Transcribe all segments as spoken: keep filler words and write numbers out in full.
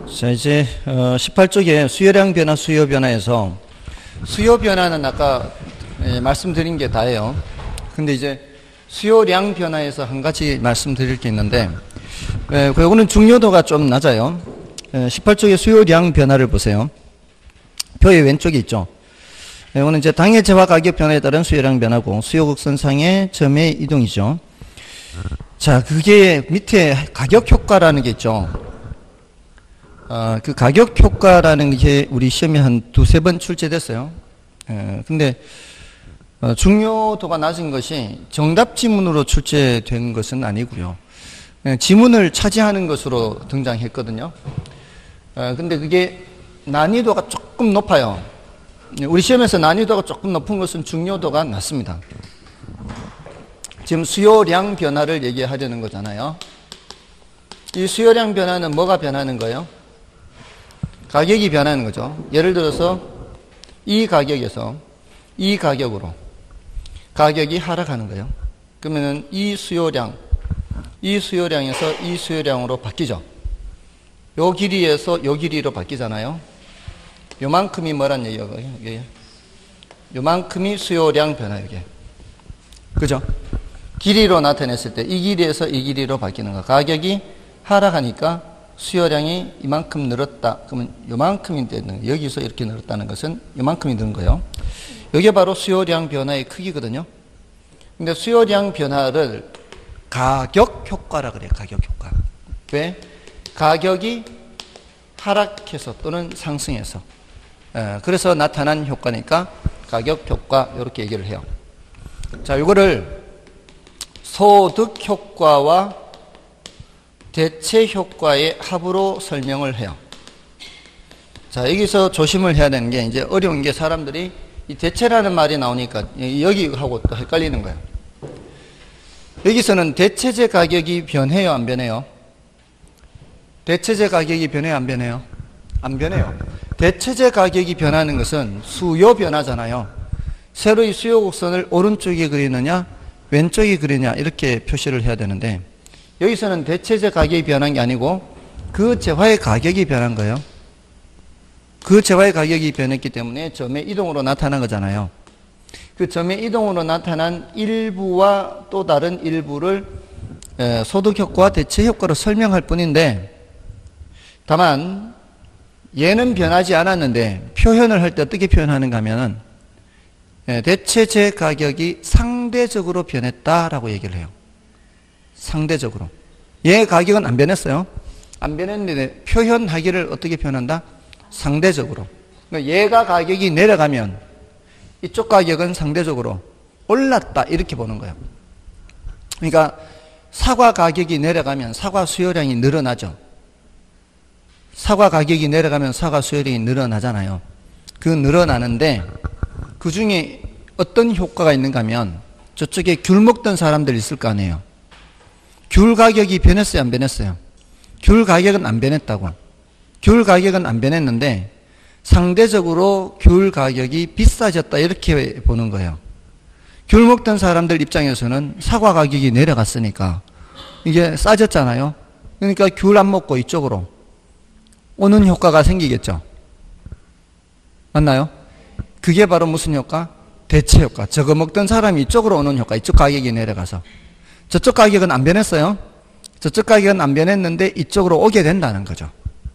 자, 이제 어, 십팔 쪽에 수요량 변화, 수요 변화에서 수요 변화는 아까 예, 말씀드린 게 다예요. 근데 이제 수요량 변화에서 한 가지 말씀드릴 게 있는데 예, 그거는 중요도가 좀 낮아요. 예, 십팔 쪽의 수요량 변화를 보세요. 표의 왼쪽에 있죠. 예, 이거는 이제 당해 재화 가격 변화에 따른 수요량 변화고 수요 곡선상의 점의 이동이죠. 자, 그게 밑에 가격 효과라는 게 있죠. 어, 그 가격 효과라는 게 우리 시험에 한 두세 번 출제됐어요. 에, 근데, 어, 중요도가 낮은 것이 정답 지문으로 출제된 것은 아니고요. 에, 지문을 차지하는 것으로 등장했거든요. 에, 근데 그게 난이도가 조금 높아요. 우리 시험에서 난이도가 조금 높은 것은 중요도가 낮습니다. 지금 수요량 변화를 얘기하려는 거잖아요. 이 수요량 변화는 뭐가 변하는 거예요? 가격이 변하는 거죠. 예를 들어서 이 가격에서 이 가격으로 가격이 하락하는 거예요. 그러면은 이 수요량, 이 수요량에서 이 수요량으로 바뀌죠. 요 길이에서 요 길이로 바뀌잖아요. 요만큼이 뭐란 얘기예요? 요만큼이 수요량 변화, 이게. 그죠? 길이로 나타냈을 때 이 길이에서 이 길이로 바뀌는 거. 가격이 하락하니까 수요량이 이만큼 늘었다. 그러면 요만큼이 되는 거예요. 여기서 이렇게 늘었다는 것은 요만큼이 는 거예요. 이게 바로 수요량 변화의 크기거든요. 근데 수요량 변화를 가격 효과라 그래요. 가격 효과. 왜? 가격이 하락해서 또는 상승해서. 에, 그래서 나타난 효과니까 가격 효과 이렇게 얘기를 해요. 자, 이거를 소득 효과와 대체 효과의 합으로 설명을 해요. 자, 여기서 조심을 해야 되는 게 이제 어려운 게 사람들이 이 대체라는 말이 나오니까 여기하고 또 헷갈리는 거예요. 여기서는 대체재 가격이 변해요, 안 변해요? 대체재 가격이 변해요, 안 변해요? 안 변해요. 대체재 가격이 변하는 것은 수요 변화잖아요. 세로의 수요 곡선을 오른쪽에 그리느냐, 왼쪽에 그리느냐 이렇게 표시를 해야 되는데 여기서는 대체재 가격이 변한 게 아니고 그 재화의 가격이 변한 거예요. 그 재화의 가격이 변했기 때문에 점의 이동으로 나타난 거잖아요. 그 점의 이동으로 나타난 일부와 또 다른 일부를 소득 효과와 대체 효과로 설명할 뿐인데 다만 얘는 변하지 않았는데 표현을 할 때 어떻게 표현하는가 하면은 대체재 가격이 상대적으로 변했다라고 얘기를 해요. 상대적으로. 얘 가격은 안 변했어요. 안 변했는데 표현하기를 어떻게 표현한다? 상대적으로. 그러니까 얘가 가격이 내려가면 이쪽 가격은 상대적으로 올랐다 이렇게 보는 거예요. 그러니까 사과 가격이 내려가면 사과 수요량이 늘어나죠. 사과 가격이 내려가면 사과 수요량이 늘어나잖아요. 그 늘어나는데 그 중에 어떤 효과가 있는가 하면 저쪽에 귤 먹던 사람들 있을 거 아니에요. 귤 가격이 변했어요, 안 변했어요? 귤 가격은 안 변했다고. 귤 가격은 안 변했는데 상대적으로 귤 가격이 비싸졌다 이렇게 보는 거예요. 귤 먹던 사람들 입장에서는 사과 가격이 내려갔으니까 이게 싸졌잖아요. 그러니까 귤 안 먹고 이쪽으로 오는 효과가 생기겠죠. 맞나요? 그게 바로 무슨 효과? 대체 효과. 저거 먹던 사람이 이쪽으로 오는 효과. 이쪽 가격이 내려가서. 저쪽 가격은 안 변했어요. 저쪽 가격은 안 변했는데 이쪽으로 오게 된다는 거죠.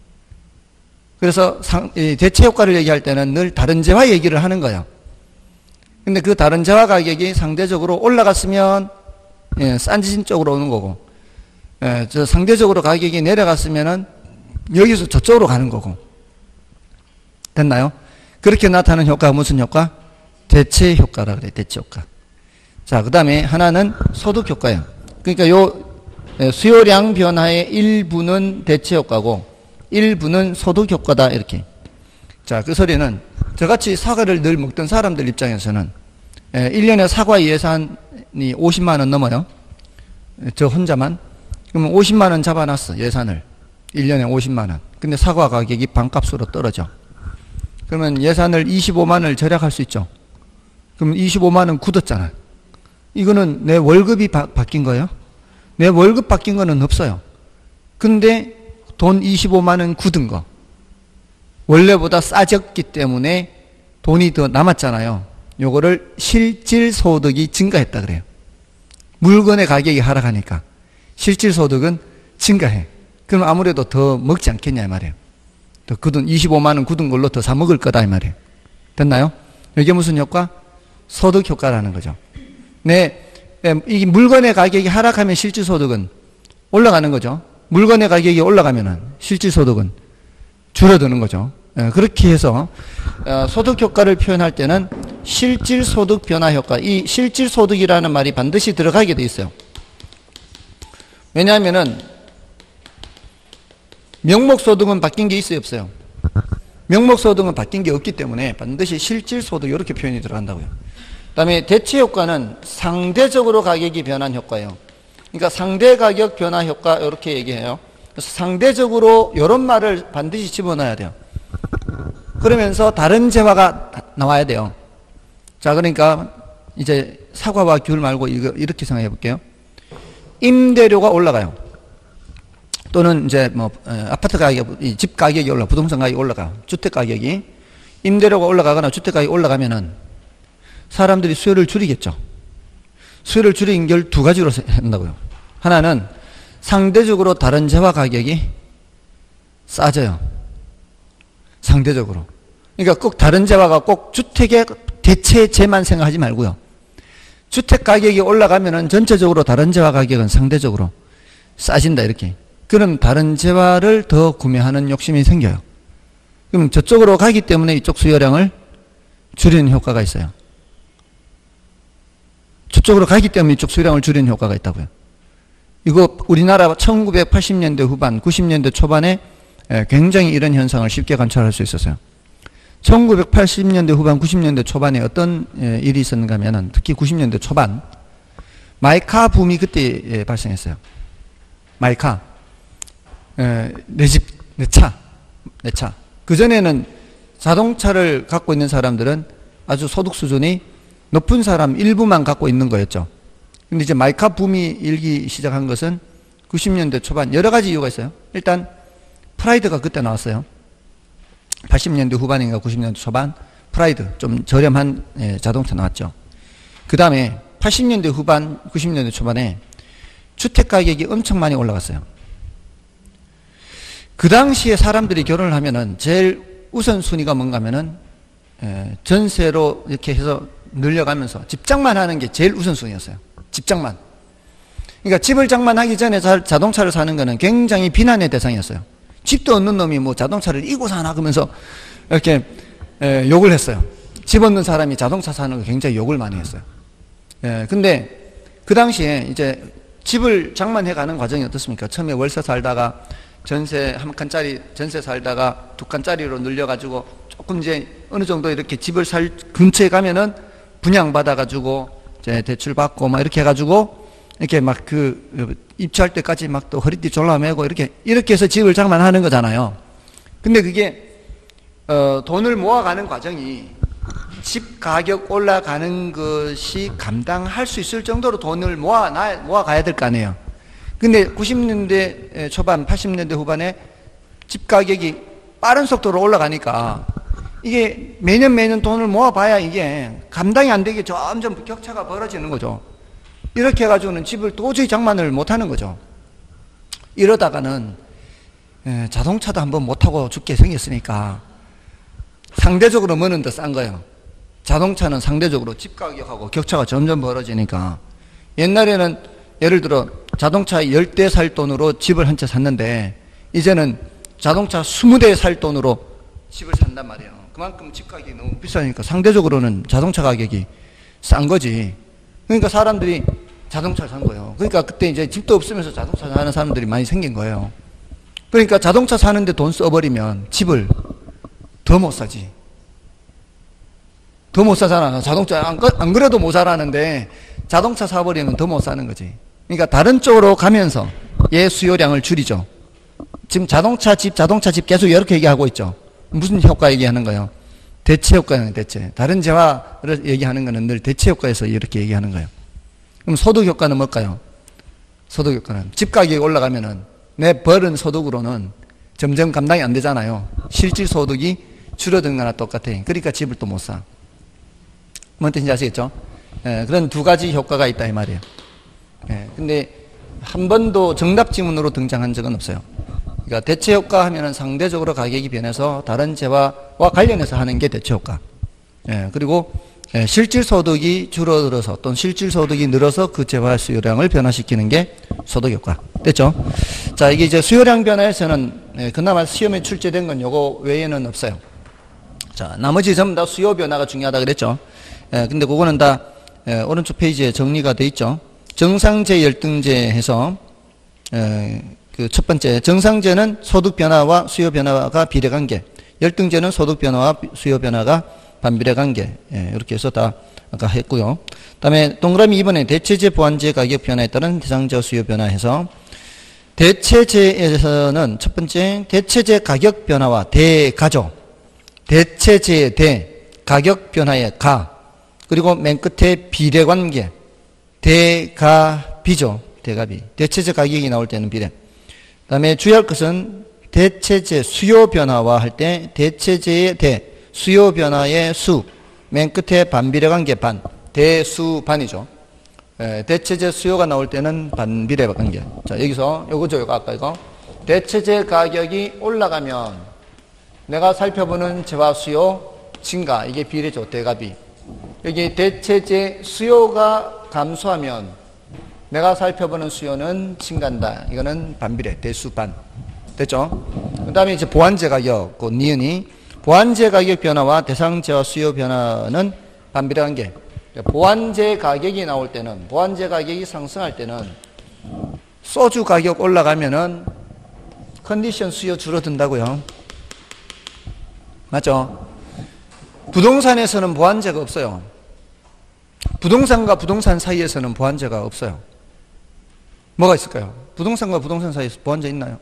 그래서 상, 이 대체 효과를 얘기할 때는 늘 다른 재화 얘기를 하는 거예요. 근데 그 다른 재화 가격이 상대적으로 올라갔으면 예, 싼진 쪽으로 오는 거고 예, 저 상대적으로 가격이 내려갔으면은 여기서 저쪽으로 가는 거고. 됐나요? 그렇게 나타나는 효과가 무슨 효과? 대체 효과라 그래요. 대체 효과. 자, 그 다음에 하나는 소득 효과예요. 그러니까 요 수요량 변화의 일부는 대체 효과고 일부는 소득 효과다 이렇게. 자, 그 소리는 저같이 사과를 늘 먹던 사람들 입장에서는 일 년에 사과 예산이 오십만 원 넘어요. 저 혼자만. 그러면 오십만 원 잡아놨어, 예산을. 일 년에 오십만 원. 근데 사과 가격이 반값으로 떨어져. 그러면 예산을 이십오만 원을 절약할 수 있죠. 그럼 이십오만 원 굳었잖아. 이거는 내 월급이 바, 바뀐 거예요. 내 월급 바뀐 거는 없어요. 근데 돈 이십오만 원 굳은 거. 원래보다 싸졌기 때문에 돈이 더 남았잖아요. 요거를 실질소득이 증가했다 그래요. 물건의 가격이 하락하니까 실질소득은 증가해. 그럼 아무래도 더 먹지 않겠냐 이 말이에요. 더 굳은 이십오만 원 굳은 걸로 더 사 먹을 거다 이 말이에요. 됐나요? 이게 무슨 효과? 소득 효과라는 거죠. 네, 이 물건의 가격이 하락하면 실질소득은 올라가는 거죠. 물건의 가격이 올라가면은 실질소득은 줄어드는 거죠. 그렇게 해서 소득 효과를 표현할 때는 실질소득 변화 효과, 이 실질소득이라는 말이 반드시 들어가게 돼 있어요. 왜냐하면은 명목소득은 바뀐 게 있어요, 없어요? 명목소득은 바뀐 게 없기 때문에 반드시 실질소득 이렇게 표현이 들어간다고요. 그 다음에 대체효과는 상대적으로 가격이 변한 효과예요. 그러니까 상대가격 변화 효과 이렇게 얘기해요. 그래서 상대적으로 이런 말을 반드시 집어넣어야 돼요. 그러면서 다른 재화가 나와야 돼요. 자, 그러니까 이제 사과와 귤 말고 이거 이렇게 생각해 볼게요. 임대료가 올라가요. 또는 이제 뭐 아파트 가격, 집 가격이 올라, 부동산 가격이 올라가, 주택 가격이 임대료가 올라가거나 주택 가격이 올라가면은 사람들이 수요를 줄이겠죠. 수요를 줄이는 걸 두 가지로 한다고요. 하나는 상대적으로 다른 재화 가격이 싸져요. 상대적으로. 그러니까 꼭 다른 재화가 꼭 주택의 대체재만 생각하지 말고요. 주택 가격이 올라가면은 전체적으로 다른 재화 가격은 상대적으로 싸진다 이렇게. 그럼 다른 재화를 더 구매하는 욕심이 생겨요. 그럼 저쪽으로 가기 때문에 이쪽 수요량을 줄이는 효과가 있어요. 저쪽으로 가기 때문에 이쪽 수요량을 줄이는 효과가 있다고요. 이거 우리나라 천구백팔십 년대 후반, 구십 년대 초반에 굉장히 이런 현상을 쉽게 관찰할 수 있었어요. 천구백팔십 년대 후반, 구십 년대 초반에 어떤 일이 있었는가 하면은 특히 구십 년대 초반 마이카 붐이 그때 발생했어요. 마이카. 내 집, 내 차, 내 차. 그전에는 자동차를 갖고 있는 사람들은 아주 소득 수준이 높은 사람 일부만 갖고 있는 거였죠. 근데 이제 마이카 붐이 일기 시작한 것은 구십 년대 초반 여러 가지 이유가 있어요. 일단 프라이드가 그때 나왔어요. 팔십 년대 후반인가 구십 년대 초반 프라이드 좀 저렴한 자동차 나왔죠. 그 다음에 팔십 년대 후반 구십 년대 초반에 주택 가격이 엄청 많이 올라갔어요. 그 당시에 사람들이 결혼을 하면은 제일 우선순위가 뭔가 하면은 전세로 이렇게 해서 늘려가면서 집장만 하는 게 제일 우선순위였어요. 집장만. 그러니까 집을 장만하기 전에 자동차를 사는 거는 굉장히 비난의 대상이었어요. 집도 없는 놈이 뭐 자동차를 이고 사나 그러면서 이렇게 에, 욕을 했어요. 집 없는 사람이 자동차 사는 거 굉장히 욕을 많이 했어요. 예, 근데 그 당시에 이제 집을 장만해 가는 과정이 어떻습니까? 처음에 월세 살다가 전세 한 칸짜리 전세 살다가 두 칸짜리로 늘려가지고 조금 이제 어느 정도 이렇게 집을 살 근처에 가면은 분양받아가지고 이제 대출 받고 막 이렇게 해가지고 이렇게 막 그 입주할 때까지 막 또 허리띠 졸라매고 이렇게 이렇게 해서 집을 장만하는 거잖아요. 근데 그게 어 돈을 모아가는 과정이 집 가격 올라가는 것이 감당할 수 있을 정도로 돈을 모아 모아 가야 될 거 아니에요. 근데 구십 년대 초반, 팔십 년대 후반에 집 가격이 빠른 속도로 올라가니까 이게 매년 매년 돈을 모아봐야 이게 감당이 안 되게 점점 격차가 벌어지는 거죠. 이렇게 해가지고는 집을 도저히 장만을 못하는 거죠. 이러다가는 자동차도 한번 못타고 죽게 생겼으니까 상대적으로 뭐는 더 싼 거예요. 자동차는 상대적으로 집 가격하고 격차가 점점 벌어지니까 옛날에는 예를 들어 자동차 열 대 살 돈으로 집을 한 채 샀는데 이제는 자동차 이십 대 살 돈으로 집을 산단 말이에요. 그만큼 집 가격이 너무 비싸니까 상대적으로는 자동차 가격이 싼 거지. 그러니까 사람들이 자동차를 산 거예요. 그러니까 그때 이제 집도 없으면서 자동차 사는 사람들이 많이 생긴 거예요. 그러니까 자동차 사는데 돈 써버리면 집을 더 못 사지. 더 못 사잖아. 자동차 안, 안 그래도 모자라는데 자동차 사버리면 더 못 사는 거지. 그러니까 다른 쪽으로 가면서 얘 수요량을 줄이죠. 지금 자동차 집, 자동차 집 계속 이렇게 얘기하고 있죠. 무슨 효과 얘기하는 거예요? 대체 효과는 대체. 다른 재화를 얘기하는 거는 늘 대체 효과에서 이렇게 얘기하는 거예요. 그럼 소득 효과는 뭘까요? 소득 효과는 집 가격이 올라가면은 내 벌은 소득으로는 점점 감당이 안 되잖아요. 실질 소득이 줄어드는 거나 똑같아. 그러니까 집을 또 못 사. 뭔 뜻인지 아시겠죠? 예, 그런 두 가지 효과가 있다 이 말이에요. 예, 근데 한 번도 정답 지문으로 등장한 적은 없어요. 그러니까 대체 효과 하면은 상대적으로 가격이 변해서 다른 재화와 관련해서 하는 게 대체 효과. 예, 그리고 예, 실질 소득이 줄어들어서 또는 실질 소득이 늘어서 그 재화 수요량을 변화시키는 게 소득 효과. 됐죠? 자, 이게 이제 수요량 변화에서는 예, 그나마 시험에 출제된 건 요거 외에는 없어요. 자, 나머지 전부 다 수요 변화가 중요하다 그랬죠? 예, 근데 그거는 다 예, 오른쪽 페이지에 정리가 돼 있죠. 정상제 열등제 해서 예, 그 첫 번째 정상제는 소득 변화와 수요 변화가 비례관계, 열등제는 소득 변화와 수요 변화가 반비례 관계. 예, 이렇게 해서 다 아까 했고요. 그다음에 동그라미 이 번에 대체제 보완제 가격 변화에 따른 대상자 수요 변화해서 대체제에서는 첫 번째 대체제 가격 변화와 대가죠. 대체제의 대, 가격 변화의 가, 그리고 맨 끝에 비례 관계 대가비죠. 대가비. 대체제 가격이 나올 때는 비례. 그다음에 주의할 것은 대체제 수요 변화와 할 때 대체제의 대, 수요 변화의 수, 맨 끝에 반비례 관계 반, 대수반이죠. 에, 대체제 수요가 나올 때는 반비례 관계. 자, 여기서 요거죠, 요거 아까 이거. 대체제 가격이 올라가면 내가 살펴보는 재화 수요 증가, 이게 비례죠, 대가비. 여기 대체제 수요가 감소하면 내가 살펴보는 수요는 증가한다. 이거는 반비례, 대수반. 됐죠? 그 다음에 이제 보완제 가격, 그 니은이 보완제 가격 변화와 대상제와 수요 변화는 반비례 관계. 보완제 가격이 나올 때는, 보완제 가격이 상승할 때는 소주 가격 올라가면은 컨디션 수요 줄어든다고요. 맞죠? 부동산에서는 보완제가 없어요. 부동산과 부동산 사이에서는 보완제가 없어요. 뭐가 있을까요? 부동산과 부동산 사이에서 보완제 있나요?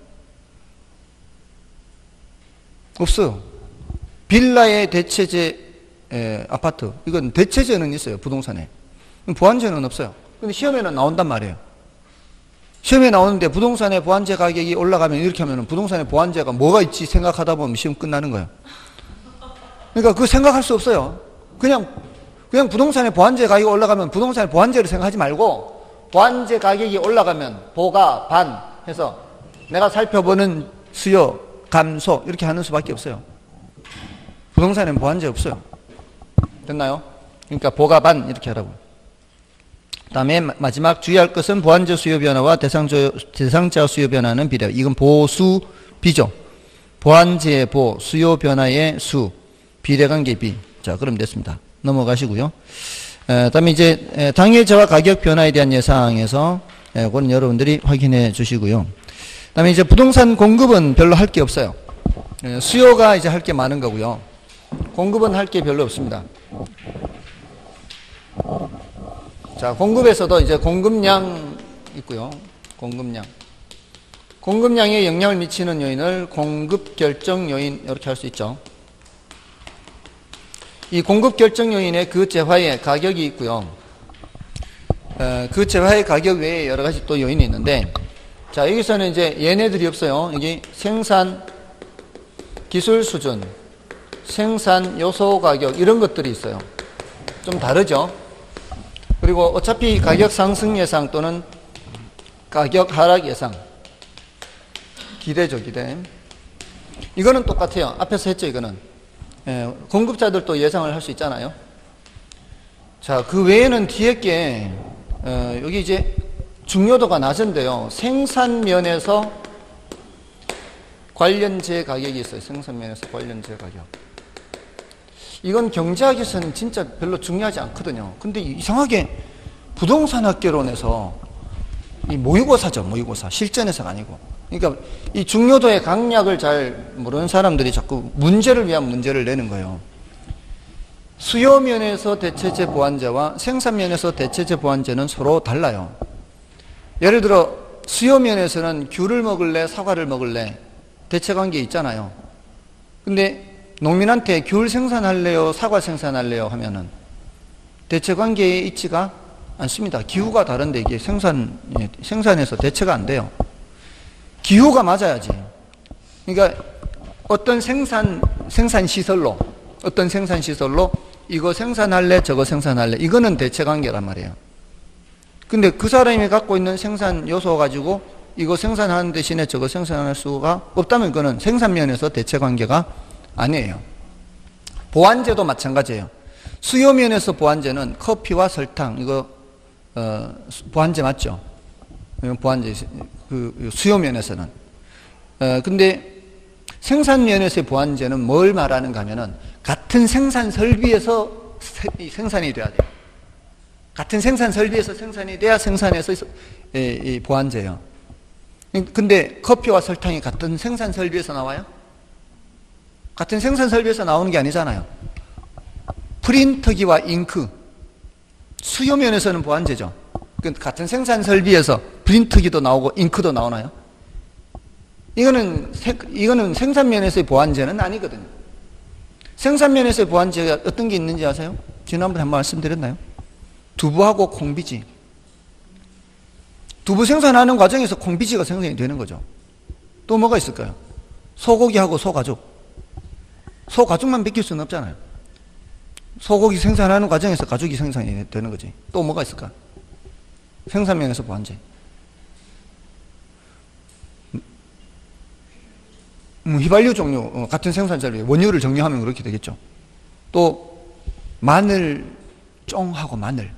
없어요. 빌라의 대체제 에, 아파트, 이건 대체제는 있어요. 부동산에. 보완제는 없어요. 근데 시험에는 나온단 말이에요. 시험에 나오는데 부동산의 보완제 가격이 올라가면 이렇게 하면 부동산의 보완제가 뭐가 있지 생각하다 보면 시험 끝나는 거예요. 그러니까 그거 생각할 수 없어요. 그냥 그냥 부동산의 보완제 가격이 올라가면 부동산의 보완제를 생각하지 말고 보완제 가격이 올라가면 보가 반 해서 내가 살펴보는 수요 감소 이렇게 하는 수밖에 없어요. 부동산에는 보완제 없어요. 됐나요? 그러니까 보가 반 이렇게 하라고. 그 다음에 마지막 주의할 것은 보완제 수요 변화와 대상자, 대상자 수요 변화는 비례. 이건 보수 비죠. 보완제의 보, 수요 변화의 수, 비례관계 비. 자, 그럼 됐습니다. 넘어가시고요. 에, 그다음에 이제 당일제와 가격 변화에 대한 예상에서 에, 그건 여러분들이 확인해 주시고요. 그다음에 이제 부동산 공급은 별로 할 게 없어요. 에, 수요가 이제 할 게 많은 거고요. 공급은 할 게 별로 없습니다. 자, 공급에서도 이제 공급량 있고요. 공급량. 공급량에 영향을 미치는 요인을 공급 결정 요인 이렇게 할 수 있죠. 이 공급 결정 요인에 그 재화의 가격이 있고요. 어, 그 재화의 가격 외에 여러 가지 또 요인이 있는데, 자, 여기서는 이제 얘네들이 없어요. 여기 생산 기술 수준, 생산 요소 가격 이런 것들이 있어요. 좀 다르죠. 그리고 어차피 가격 상승 예상 또는 가격 하락 예상, 기대죠, 기대. 이거는 똑같아요. 앞에서 했죠, 이거는. 예, 공급자들도 예상을 할 수 있잖아요. 자, 그 외에는 뒤에 게 어, 여기 이제 중요도가 낮은데요. 생산면에서 관련재 가격이 있어요. 생산면에서 관련재 가격. 이건 경제학에서는 진짜 별로 중요하지 않거든요. 근데 이상하게 부동산 학개론에서 이 모의고사죠, 모의고사. 실전에서가 아니고. 그러니까 이 중요도의 강약을 잘 모르는 사람들이 자꾸 문제를 위한 문제를 내는 거예요. 수요면에서 대체제 보완제와 생산면에서 대체제 보완제는 서로 달라요. 예를 들어 수요면에서는 귤을 먹을래, 사과를 먹을래 대체관계 있잖아요. 근데 농민한테 귤 생산할래요, 사과 생산할래요 하면은 대체관계에 있지가 않습니다. 기후가 다른데 이게 생산, 생산에서 대체가 안 돼요. 기후가 맞아야지. 그러니까 어떤 생산, 생산 시설로, 어떤 생산 시설로 이거 생산할래, 저거 생산할래. 이거는 대체 관계란 말이에요. 근데 그 사람이 갖고 있는 생산 요소 가지고 이거 생산하는 대신에 저거 생산할 수가 없다면 그거는 생산면에서 대체 관계가 아니에요. 보완제도 마찬가지예요. 수요면에서 보완제는 커피와 설탕, 이거, 어, 보완제 맞죠? 이건 보완제, 그, 수요면에서는. 어, 근데 생산면에서의 보완제는 뭘 말하는가 하면은 같은 생산 설비에서 생산이 돼야 돼요. 같은 생산 설비에서 생산이 돼야 생산에서 보완제예요. 근데 커피와 설탕이 같은 생산 설비에서 나와요? 같은 생산 설비에서 나오는 게 아니잖아요. 프린터기와 잉크, 수요면에서는 보완제죠. 같은 생산 설비에서 프린터기도 나오고 잉크도 나오나요? 이거는, 이거는 생산면에서의 보완제는 아니거든요. 생산면에서의 보완제가 어떤 게 있는지 아세요? 지난번에 한번 말씀드렸나요? 두부하고 콩비지. 두부 생산하는 과정에서 콩비지가 생산이 되는 거죠. 또 뭐가 있을까요? 소고기하고 소가죽. 소가죽만 베낄 수는 없잖아요. 소고기 생산하는 과정에서 가죽이 생산이 되는 거지. 또 뭐가 있을까? 생산면에서 보완제. 음, 휘발유 종류, 어, 같은 생산자를 원유를 정리하면 그렇게 되겠죠. 또 마늘 쫑하고 마늘.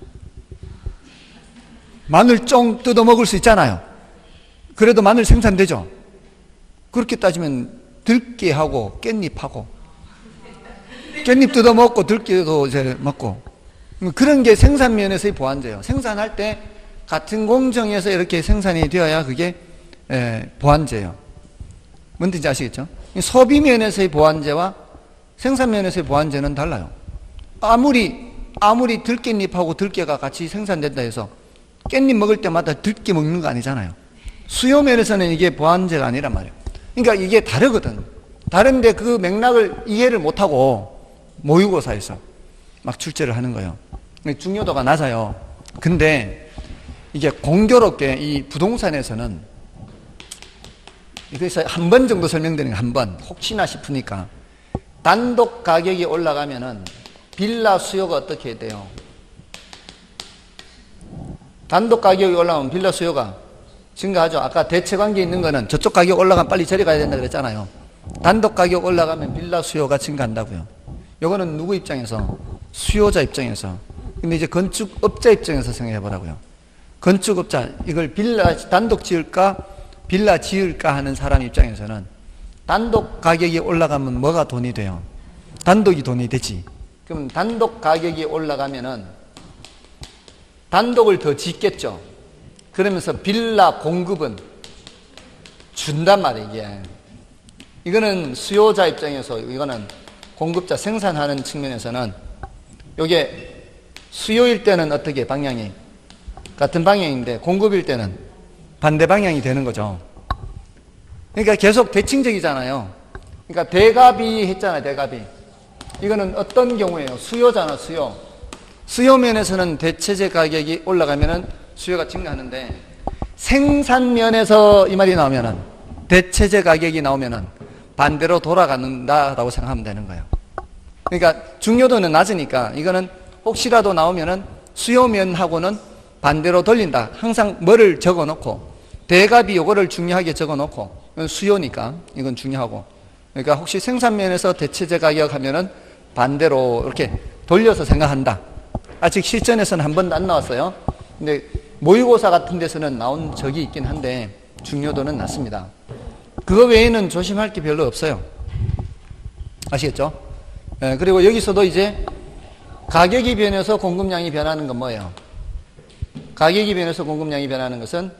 마늘 쫑 뜯어 먹을 수 있잖아요. 그래도 마늘 생산되죠. 그렇게 따지면 들깨하고 깻잎하고 깻잎 뜯어 먹고 들깨도 이제 먹고 그런 게 생산면에서의 보완제예요. 생산할 때 같은 공정에서 이렇게 생산이 되어야 그게 에, 보완제예요. 뭔지 아시겠죠? 소비면에서의 보완제와 생산면에서의 보완제는 달라요. 아무리 아무리 들깻잎하고 들깨가 같이 생산된다 해서 깻잎 먹을 때마다 들깨 먹는 거 아니잖아요. 수요면에서는 이게 보완제가 아니란 말이에요. 그러니까 이게 다르거든. 다른데 그 맥락을 이해를 못하고 모의고사에서 막 출제를 하는 거예요. 중요도가 낮아요. 근데 이게 공교롭게 이 부동산에서는 그래서 한 번 정도 설명드리는 거 한 번 혹시나 싶으니까 단독 가격이 올라가면은 빌라 수요가 어떻게 돼요? 단독 가격이 올라가면 빌라 수요가 증가하죠. 아까 대체 관계 있는 거는 저쪽 가격 올라가면 빨리 저리 가야 된다 그랬잖아요. 단독 가격 올라가면 빌라 수요가 증가한다고요. 요거는 누구 입장에서? 수요자 입장에서. 근데 이제 건축업자 입장에서 생각해 보라고요. 건축업자, 이걸 빌라 단독 지을까 빌라 지을까 하는 사람 입장에서는 단독 가격이 올라가면 뭐가 돈이 돼요? 단독이 돈이 되지. 그럼 단독 가격이 올라가면은 단독을 더 짓겠죠. 그러면서 빌라 공급은 준단 말이에요, 이게. 이거는 수요자 입장에서, 이거는 공급자 생산하는 측면에서는 이게 수요일 때는 어떻게 방향이? 같은 방향인데 공급일 때는 반대 방향이 되는 거죠. 그러니까 계속 대칭적이잖아요. 그러니까 대갑이 했잖아요, 대갑이. 이거는 어떤 경우예요? 수요잖아, 수요. 수요면에서는 대체재 가격이 올라가면은 수요가 증가하는데 생산면에서 이 말이 나오면은 대체재 가격이 나오면은 반대로 돌아간다라고 생각하면 되는 거예요. 그러니까 중요도는 낮으니까 이거는 혹시라도 나오면은 수요면하고는 반대로 돌린다. 항상 뭐를 적어 놓고 대갑이 요거를 중요하게 적어 놓고 이건 수요니까 이건 중요하고 그러니까 혹시 생산면에서 대체재 가격 하면은 반대로 이렇게 돌려서 생각한다. 아직 실전에서는 한 번도 안 나왔어요. 근데 모의고사 같은 데서는 나온 적이 있긴 한데 중요도는 낮습니다. 그거 외에는 조심할 게 별로 없어요. 아시겠죠? 예, 그리고 여기서도 이제 가격이 변해서 공급량이 변하는 건 뭐예요? 가격이 변해서 공급량이 변하는 것은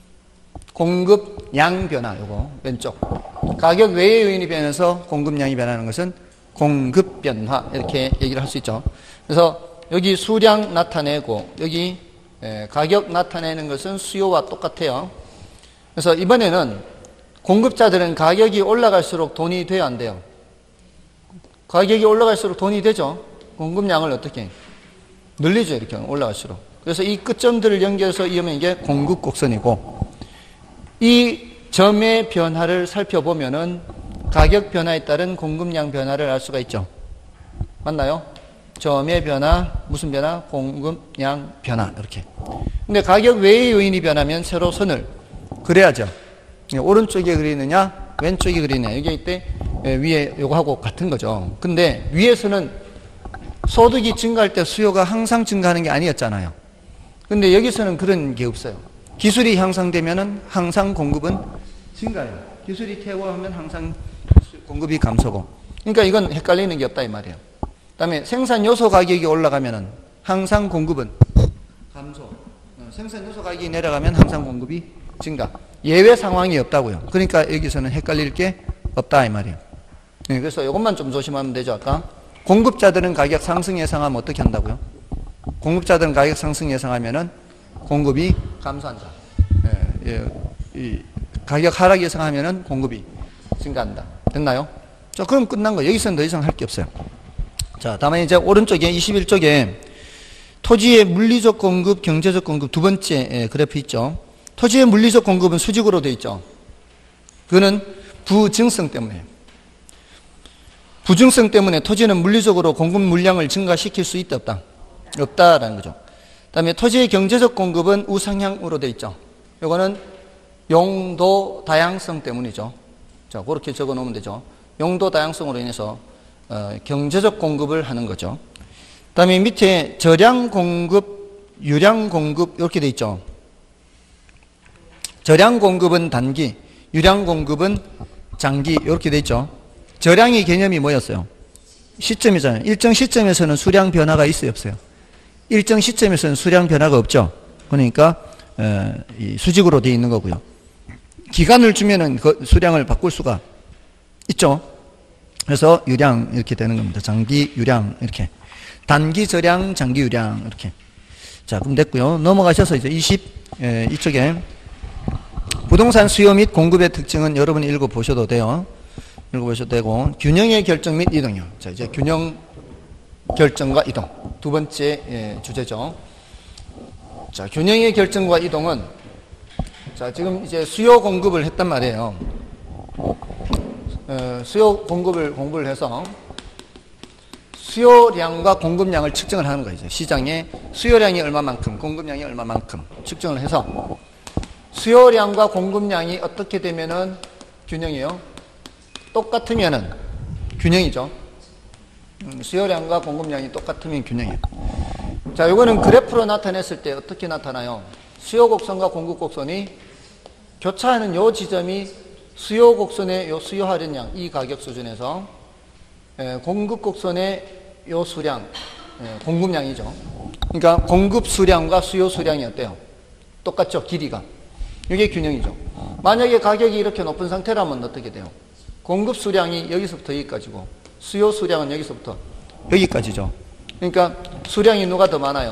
공급량 변화, 요거 왼쪽. 가격 외의 요인이 변해서 공급량이 변하는 것은 공급 변화, 이렇게 얘기를 할 수 있죠. 그래서 여기 수량 나타내고 여기 가격 나타내는 것은 수요와 똑같아요. 그래서 이번에는 공급자들은 가격이 올라갈수록 돈이 돼요, 안 돼요? 가격이 올라갈수록 돈이 되죠. 공급량을 어떻게 늘리죠, 이렇게 올라갈수록. 그래서 이 끝점들을 연결해서 이으면 이게 공급 곡선이고 이 점의 변화를 살펴보면은 가격 변화에 따른 공급량 변화를 알 수가 있죠. 맞나요? 점의 변화, 무슨 변화? 공급량 변화, 이렇게. 근데 가격 외의 요인이 변하면 세로 선을 그려야죠. 오른쪽에 그리느냐, 왼쪽에 그리느냐. 이게 이때 위에 요거하고 같은 거죠. 근데 위에서는 소득이 증가할 때 수요가 항상 증가하는 게 아니었잖아요. 근데 여기서는 그런 게 없어요. 기술이 향상되면은 항상 공급은 증가해요. 기술이 퇴보하면 항상 공급이 감소고. 그러니까 이건 헷갈리는 게 없다 이 말이에요. 그다음에 생산 요소 가격이 올라가면은 항상 공급은 감소. 생산 요소 가격이 내려가면 항상 공급이 증가. 예외 상황이 없다고요. 그러니까 여기서는 헷갈릴 게 없다 이 말이에요. 네, 그래서 이것만 좀 조심하면 되죠. 아까 공급자들은 가격 상승 예상하면 어떻게 한다고요? 공급자들은 가격 상승 예상하면은 공급이 감소한다. 예, 예, 이 가격 하락 예상하면은 공급이 증가한다. 됐나요? 자, 그럼 끝난 거. 여기서는 더 이상 할 게 없어요. 자, 다음에 이제 오른쪽에 이십일 쪽에 토지의 물리적 공급, 경제적 공급 두 번째 그래프 있죠. 토지의 물리적 공급은 수직으로 되어 있죠. 그거는 부증성 때문에. 부증성 때문에 토지는 물리적으로 공급 물량을 증가시킬 수 있다, 없다? 없다라는 거죠. 그 다음에 토지의 경제적 공급은 우상향으로 되어 있죠. 이거는 용도 다양성 때문이죠. 자, 그렇게 적어 놓으면 되죠. 용도 다양성으로 인해서 어, 경제적 공급을 하는 거죠. 그 다음에 밑에 저량 공급, 유량 공급 이렇게 되어 있죠. 저량 공급은 단기, 유량 공급은 장기 이렇게 되어 있죠. 저량의 개념이 뭐였어요? 시점이잖아요. 일정 시점에서는 수량 변화가 있어요, 없어요? 일정 시점에서는 수량 변화가 없죠. 그러니까 어, 이 수직으로 되어 있는 거고요. 기간을 주면은 그 수량을 바꿀 수가 있죠. 그래서 유량 이렇게 되는 겁니다. 장기 유량 이렇게. 단기 저량, 장기 유량 이렇게. 자, 그럼 됐고요. 넘어가셔서 이제 이십 에, 이쪽에 부동산 수요 및 공급의 특징은 여러분이 읽어 보셔도 돼요. 읽어 보셔도 되고 균형의 결정 및 이동요. 자, 이제 균형 결정과 이동 두 번째 예, 주제죠. 자, 균형의 결정과 이동은 자, 지금 이제 수요 공급을 했단 말이에요. 어, 수요 공급을 공부를 해서 수요량과 공급량을 측정을 하는 거죠. 시장에 수요량이 얼마만큼, 공급량이 얼마만큼 측정을 해서 수요량과 공급량이 어떻게 되면은 균형이에요? 똑같으면은 균형이죠. 음, 수요량과 공급량이 똑같으면 균형이에요. 자, 이거는 그래프로 나타냈을 때 어떻게 나타나요? 수요 곡선과 공급 곡선이 교차하는 요 지점이 수요 곡선의 요 수요 할인량 이 가격 수준에서 에, 공급 곡선의 요 수량 에, 공급량이죠. 그러니까 공급 수량과 수요 수량이 어때요? 똑같죠? 길이가. 이게 균형이죠. 만약에 가격이 이렇게 높은 상태라면 어떻게 돼요? 공급 수량이 여기서부터 여기까지고 수요 수량은 여기서부터 여기까지죠. 그러니까 수량이 누가 더 많아요?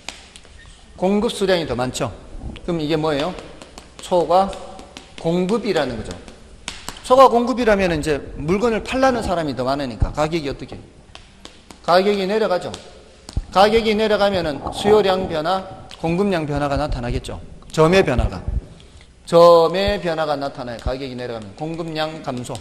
공급 수량이 더 많죠. 그럼 이게 뭐예요? 초과 공급이라는 거죠. 초과 공급이라면 이제 물건을 팔라는 사람이 더 많으니까 가격이 어떻게 해요? 가격이 내려가죠. 가격이 내려가면은 수요량 변화, 공급량 변화가 나타나겠죠. 점의 변화가. 점의 변화가 나타나요. 가격이 내려가면. 공급량 감소.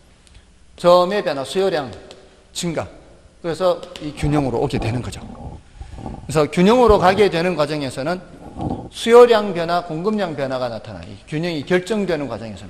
점의 변화, 수요량 증가. 그래서 이 균형으로 오게 되는 거죠. 그래서 균형으로 가게 되는 과정에서는 수요량 변화, 공급량 변화가 나타나요. 이 균형이 결정되는 과정에서는.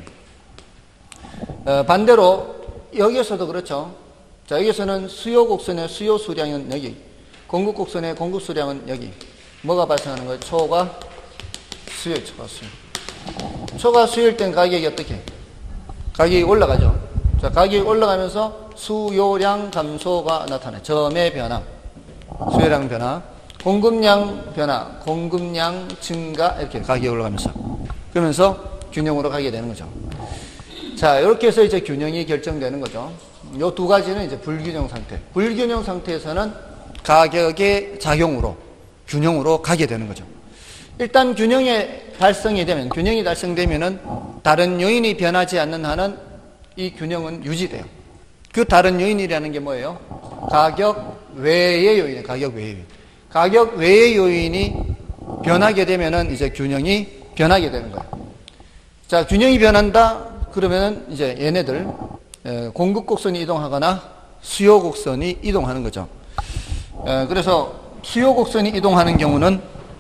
어, 반대로 여기에서도 그렇죠. 자, 여기서는 수요 곡선의 수요 수량은 여기, 공급 곡선의 공급 수량은 여기. 뭐가 발생하는 거예요? 초과 수요, 초과 수요. 초과 수요일 땐 가격이 어떻게? 가격이 올라가죠. 자, 가격이 올라가면서 수요량 감소가 나타나요. 점의 변화, 수요량 변화, 공급량 변화, 공급량 증가 이렇게 가격이 올라가면서 그러면서 균형으로 가게 되는 거죠. 자, 이렇게 해서 이제 균형이 결정되는 거죠. 이 두 가지는 이제 불균형 상태. 불균형 상태에서는 가격의 작용으로 균형으로 가게 되는 거죠. 일단 균형이 달성이 되면, 균형이 달성되면은 다른 요인이 변하지 않는 한은 이 균형은 유지돼요. 그 다른 요인이라는 게 뭐예요? 가격 외의 요인이에요. 가격 외의 요인. 가격 외의 요인이 변하게 되면은 이제 균형이 변하게 되는 거예요. 자, 균형이 변한다. 그러면은 이제 얘네들 공급 곡선이 이동하거나 수요 곡선이 이동하는 거죠. 그래서 수요 곡선이 이동하는 경우는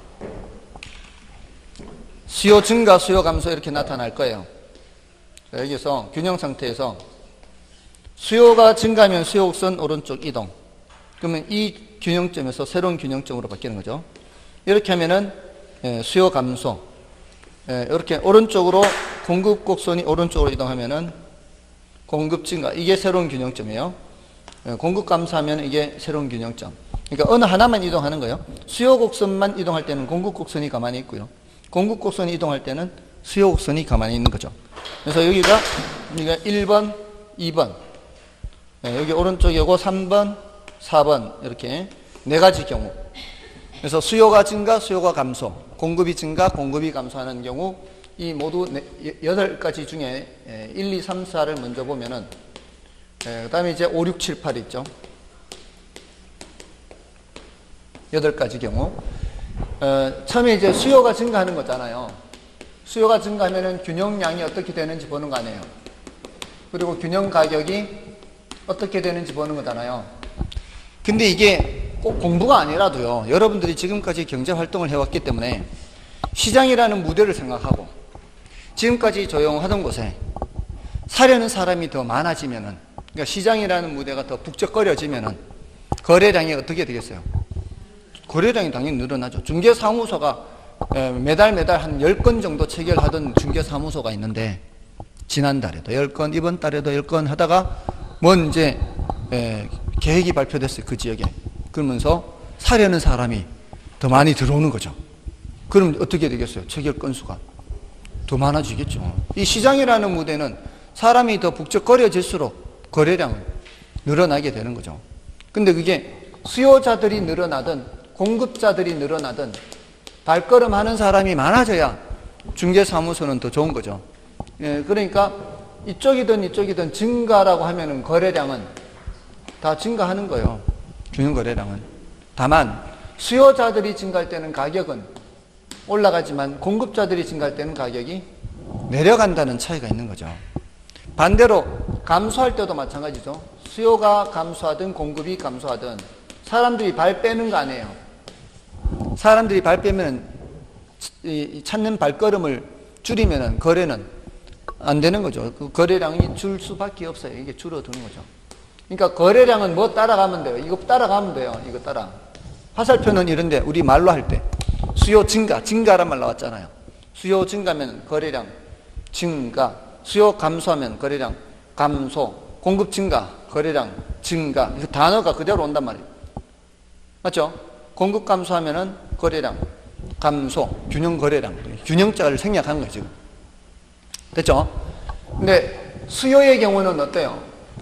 수요 증가, 수요 감소 이렇게 나타날 거예요. 여기서 균형 상태에서 수요가 증가하면 수요 곡선 오른쪽 이동. 그러면 이 균형점에서 새로운 균형점으로 바뀌는 거죠. 이렇게 하면은 수요 감소. 이렇게 오른쪽으로 공급 곡선이 오른쪽으로 이동하면은 공급 증가. 이게 새로운 균형점이에요. 공급 감소하면 이게 새로운 균형점. 그러니까 어느 하나만 이동하는 거예요. 수요 곡선만 이동할 때는 공급 곡선이 가만히 있고요. 공급 곡선이 이동할 때는 수요 곡선이 가만히 있는 거죠. 그래서 여기가 우리가 일 번, 이 번, 여기 오른쪽에 요거 삼 번, 사 번 이렇게 네 가지 경우. 그래서 수요가 증가, 수요가 감소, 공급이 증가, 공급이 감소하는 경우 이 모두 여덟 가지 중에 일, 이, 삼, 사를 먼저 보면은 그 다음에 이제 오, 육, 칠, 팔 있죠. 여덟 가지 경우. 어, 처음에 이제 수요가 증가하는 거잖아요. 수요가 증가하면은 균형량이 어떻게 되는지 보는 거 아니에요. 그리고 균형 가격이 어떻게 되는지 보는 거잖아요. 근데 이게 꼭 공부가 아니라도요, 여러분들이 지금까지 경제 활동을 해왔기 때문에 시장이라는 무대를 생각하고 지금까지 조용하던 곳에 사려는 사람이 더 많아지면은, 그러니까 시장이라는 무대가 더 북적거려지면은 거래량이 어떻게 되겠어요? 거래량이 당연히 늘어나죠. 중개사무소가 매달 매달 한 열 건 정도 체결하던 중개사무소가 있는데 지난달에도 열 건, 이번 달에도 열 건 하다가 뭔 이제 계획이 발표됐어요. 그 지역에. 그러면서 사려는 사람이 더 많이 들어오는 거죠. 그럼 어떻게 되겠어요? 체결 건수가 더 많아지겠죠. 이 시장이라는 무대는 사람이 더 북적거려질수록 거래량은 늘어나게 되는 거죠. 근데 그게 수요자들이 늘어나든 공급자들이 늘어나든 발걸음하는 사람이 많아져야 중개사무소는 더 좋은 거죠. 예, 그러니까 이쪽이든 이쪽이든 증가라고 하면은 거래량은 다 증가하는 거예요. 균형 거래량은. 다만 수요자들이 증가할 때는 가격은 올라가지만 공급자들이 증가할 때는 가격이 내려간다는 차이가 있는 거죠. 반대로 감소할 때도 마찬가지죠. 수요가 감소하든 공급이 감소하든 사람들이 발 빼는 거 아니에요. 사람들이 발 빼면 찾는 발걸음을 줄이면 거래는 안 되는 거죠. 그 거래량이 줄 수밖에 없어요. 이게 줄어드는 거죠. 그러니까 거래량은 뭐 따라가면 돼요? 이거 따라가면 돼요. 이거 따라. 화살표는 이런데 우리 말로 할 때 수요 증가, 증가란 말 나왔잖아요. 수요 증가면 거래량 증가, 수요 감소하면 거래량 감소, 공급 증가, 거래량 증가. 이 단어가 그대로 온단 말이에요. 맞죠? 공급 감소하면은 거래량 감소, 균형 거래량, 균형자를 생략하는 거예요, 지금. 됐죠? 근데 수요의 경우는 어때요?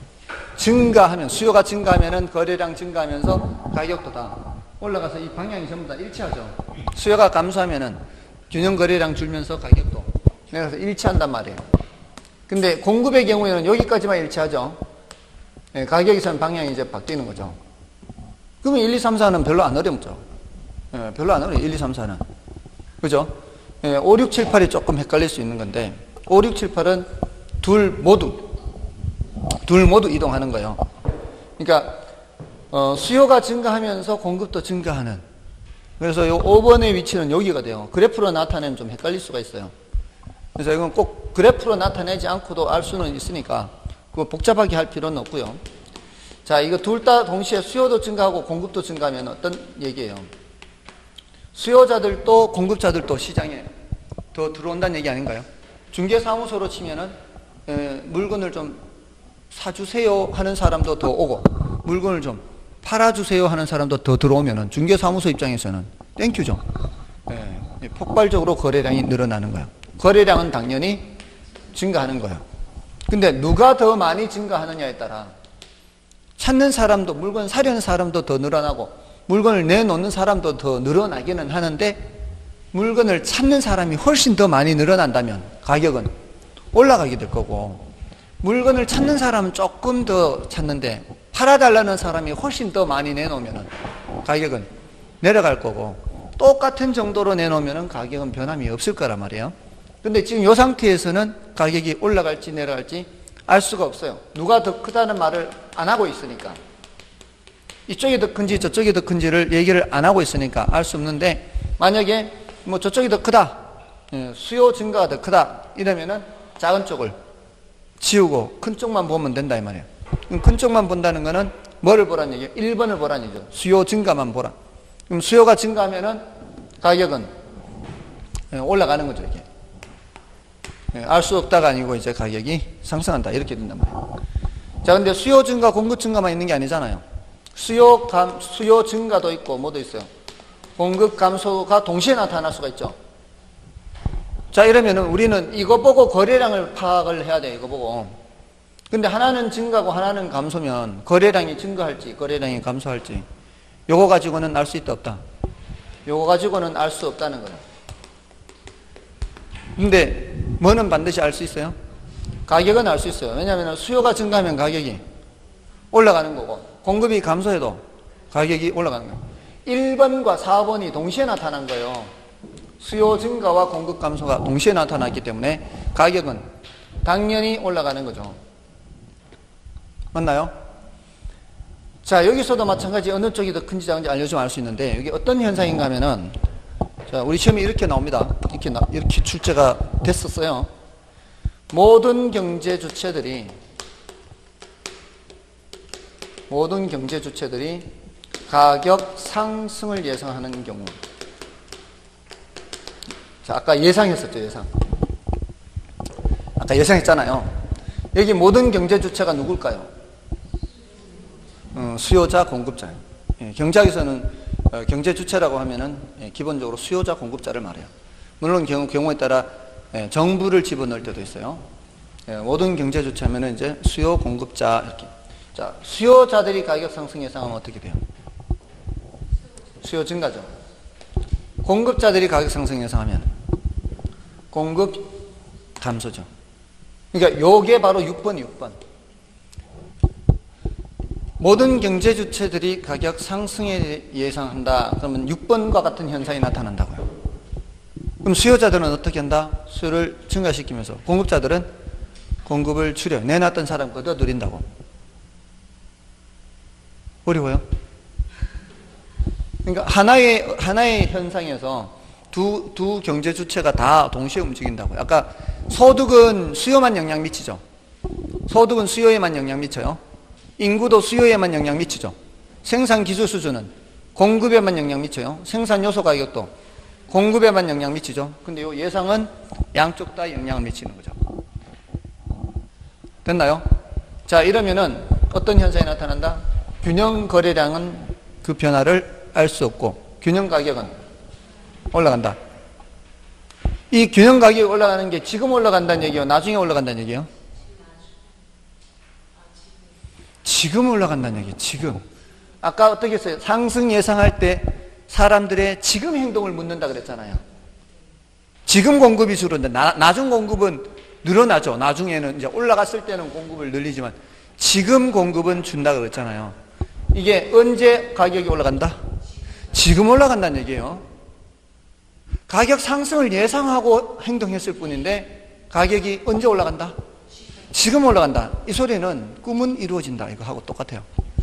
증가하면, 수요가 증가하면은 거래량 증가하면서 가격도 다 올라가서 이 방향이 전부 다 일치하죠. 수요가 감소하면은 균형 거래량 줄면서 가격도 내가서 일치한단 말이에요. 근데 공급의 경우에는 여기까지만 일치하죠. 네, 가격에선 방향이 이제 바뀌는 거죠. 그러면 일, 이, 삼, 사는 별로 안 어렵죠. 네, 별로 안 어려워요, 일, 이, 삼, 사는. 그죠? 네, 오, 육, 칠, 팔이 조금 헷갈릴 수 있는 건데, 오, 육, 칠, 팔은 둘 모두, 둘 모두 이동하는 거예요. 그러니까, 어, 수요가 증가하면서 공급도 증가하는. 그래서 이 오 번의 위치는 여기가 돼요. 그래프로 나타내면 좀 헷갈릴 수가 있어요. 그래서 이건 꼭 그래프로 나타내지 않고도 알 수는 있으니까, 그거 복잡하게 할 필요는 없고요. 자, 이거 둘 다 동시에 수요도 증가하고 공급도 증가하면 어떤 얘기예요? 수요자들도 공급자들도 시장에 더 들어온다는 얘기 아닌가요? 중개사무소로 치면은 에, 물건을 좀 사주세요 하는 사람도 더 오고 물건을 좀 팔아주세요 하는 사람도 더 들어오면은 중개사무소 입장에서는 땡큐죠. 예, 폭발적으로 거래량이 늘어나는 거예요. 거래량은 당연히 증가하는 거예요. 근데 누가 더 많이 증가하느냐에 따라 찾는 사람도, 물건 사려는 사람도 더 늘어나고 물건을 내놓는 사람도 더 늘어나기는 하는데 물건을 찾는 사람이 훨씬 더 많이 늘어난다면 가격은 올라가게 될 거고, 물건을 찾는 사람은 조금 더 찾는데 팔아달라는 사람이 훨씬 더 많이 내놓으면 가격은 내려갈 거고, 똑같은 정도로 내놓으면 가격은 변함이 없을 거란 말이에요. 근데 지금 이 상태에서는 가격이 올라갈지 내려갈지 알 수가 없어요. 누가 더 크다는 말을 안 하고 있으니까. 이쪽이 더 큰지 저쪽이 더 큰지를 얘기를 안 하고 있으니까 알 수 없는데, 만약에 뭐 저쪽이 더 크다, 수요 증가가 더 크다 이러면은 작은 쪽을 지우고 큰 쪽만 보면 된다 이 말이에요. 큰 쪽만 본다는 거는 뭐를 보라는 얘기예요? 일 번을 보라는 얘기죠. 수요 증가만 보라. 그럼 수요가 증가하면은 가격은 올라가는 거죠, 이게. 알 수 없다가 아니고 이제 가격이 상승한다 이렇게 된단 말이에요. 자, 근데 수요 증가, 공급 증가만 있는 게 아니잖아요. 수요 감, 수요 증가도 있고 뭐도 있어요. 공급 감소가 동시에 나타날 수가 있죠. 자, 이러면은 우리는 이거 보고 거래량을 파악을 해야 돼요. 이거 보고. 근데 하나는 증가고 하나는 감소면 거래량이 증가할지 거래량이 감소할지 요거 가지고는 알 수 있다 없다? 요거 가지고는 알 수 없다는 거예요. 근데 뭐는 반드시 알 수 있어요? 가격은 알 수 있어요. 왜냐하면 수요가 증가하면 가격이 올라가는 거고, 공급이 감소해도 가격이 올라가는 거예요. 일 번과 사 번이 동시에 나타난 거예요. 수요 증가와 공급 감소가 동시에 나타났기 때문에 가격은 당연히 올라가는 거죠. 맞나요? 자, 여기서도 마찬가지 어느 쪽이 더 큰지 작은지 알려주면 알 수 있는데, 여기 어떤 현상인가 하면은, 자, 우리 시험에 이렇게 나옵니다. 이렇게, 나, 이렇게 출제가 됐었어요. 모든 경제 주체들이, 모든 경제 주체들이 가격 상승을 예상하는 경우. 자, 아까 예상했었죠, 예상. 아까 예상했잖아요. 여기 모든 경제 주체가 누굴까요? 어, 수요자, 공급자예요. 예, 경제학에서는 어, 경제 주체라고 하면은 예, 기본적으로 수요자, 공급자를 말해요. 물론 경우, 경우에 따라 예, 정부를 집어넣을 때도 있어요. 예, 모든 경제 주체하면은 이제 수요, 공급자 이렇게. 자, 수요자들이 가격 상승 예상하면 어떻게 돼요? 수요 증가죠. 공급자들이 가격 상승 예상하면 공급 감소죠. 그러니까 요게 바로 육 번이 육 번. 모든 경제 주체들이 가격 상승에 예상한다. 그러면 육 번과 같은 현상이 나타난다고요. 그럼 수요자들은 어떻게 한다? 수요를 증가시키면서 공급자들은 공급을 줄여. 내놨던 사람 거둬 들인다고. 어려워요? 그러니까 하나의 하나의 현상에서 두, 두 경제 주체가 다 동시에 움직인다고요. 아까 소득은 수요만 영향 미치죠. 소득은 수요에만 영향 미쳐요. 인구도 수요에만 영향 미치죠. 생산 기술 수준은 공급에만 영향 미쳐요. 생산 요소 가격도 공급에만 영향 미치죠. 근데 이 예상은 양쪽 다 영향을 미치는 거죠. 됐나요? 자, 이러면은 어떤 현상이 나타난다? 균형 거래량은 그 변화를 알 수 없고 균형 가격은 올라간다. 이 균형 가격이 올라가는 게 지금 올라간다는 얘기예요? 나중에 올라간다는 얘기예요? 지금 올라간다는 얘기예요. 지금. 아까 어떻게 했어요? 상승 예상할 때 사람들의 지금 행동을 묻는다 그랬잖아요. 지금 공급이 줄었는데 나, 나중 공급은 늘어나죠. 나중에는 이제 올라갔을 때는 공급을 늘리지만 지금 공급은 준다 그랬잖아요. 이게 언제 가격이 올라간다? 지금 올라간다는 얘기예요. 가격 상승을 예상하고 행동했을 뿐인데 가격이 언제 올라간다? 지금 올라간다. 이 소리는 꿈은 이루어진다. 이거 하고 똑같아요.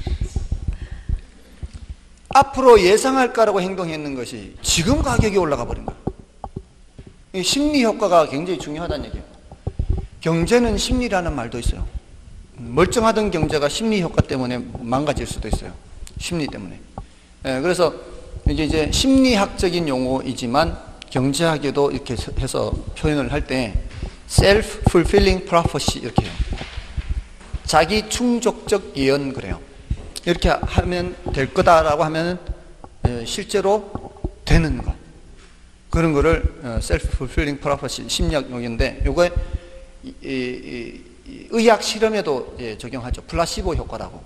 앞으로 예상할 거라고 행동했는 것이 지금 가격이 올라가 버린 거예요. 이 심리 효과가 굉장히 중요하다는 얘기예요. 경제는 심리라는 말도 있어요. 멀쩡하던 경제가 심리 효과 때문에 망가질 수도 있어요. 심리 때문에. 예, 그래서 이게 이제 심리학적인 용어이지만 경제학에도 이렇게 해서 표현을 할 때 self-fulfilling prophecy 이렇게 해요. 자기 충족적 예언 그래요. 이렇게 하면 될 거다라고 하면 실제로 되는 거. 그런 거를 self-fulfilling prophecy 심리학 용어인데 요거에 이, 이, 이, 의학 실험에도 적용하죠. 플라시보 효과라고.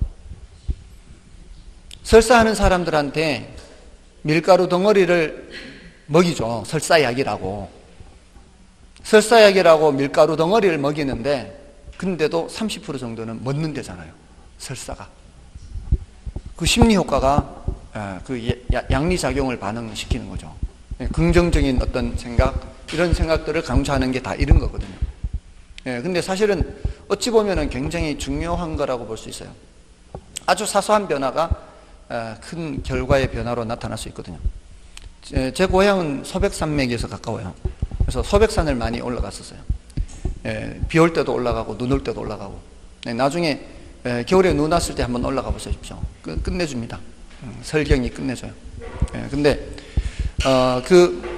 설사하는 사람들한테 밀가루 덩어리를 먹이죠. 설사약이라고. 설사약이라고 밀가루 덩어리를 먹이는데 근데도 삼십 퍼센트 정도는 먹는다잖아요. 설사가. 그 심리 효과가 그 양리작용을 반응시키는 거죠. 긍정적인 어떤 생각, 이런 생각들을 강조하는 게 다 이런 거거든요. 예, 근데 사실은 어찌 보면은 굉장히 중요한 거라고 볼 수 있어요. 아주 사소한 변화가 큰 결과의 변화로 나타날 수 있거든요. 제 고향은 소백산맥에서 가까워요. 그래서 소백산을 많이 올라갔었어요. 예, 비 올 때도 올라가고 눈 올 때도 올라가고. 예, 나중에 예, 겨울에 눈 왔을 때 한번 올라가 보십시오. 끝, 끝내줍니다. 음, 설경이 끝내줘요. 예, 근데 어, 그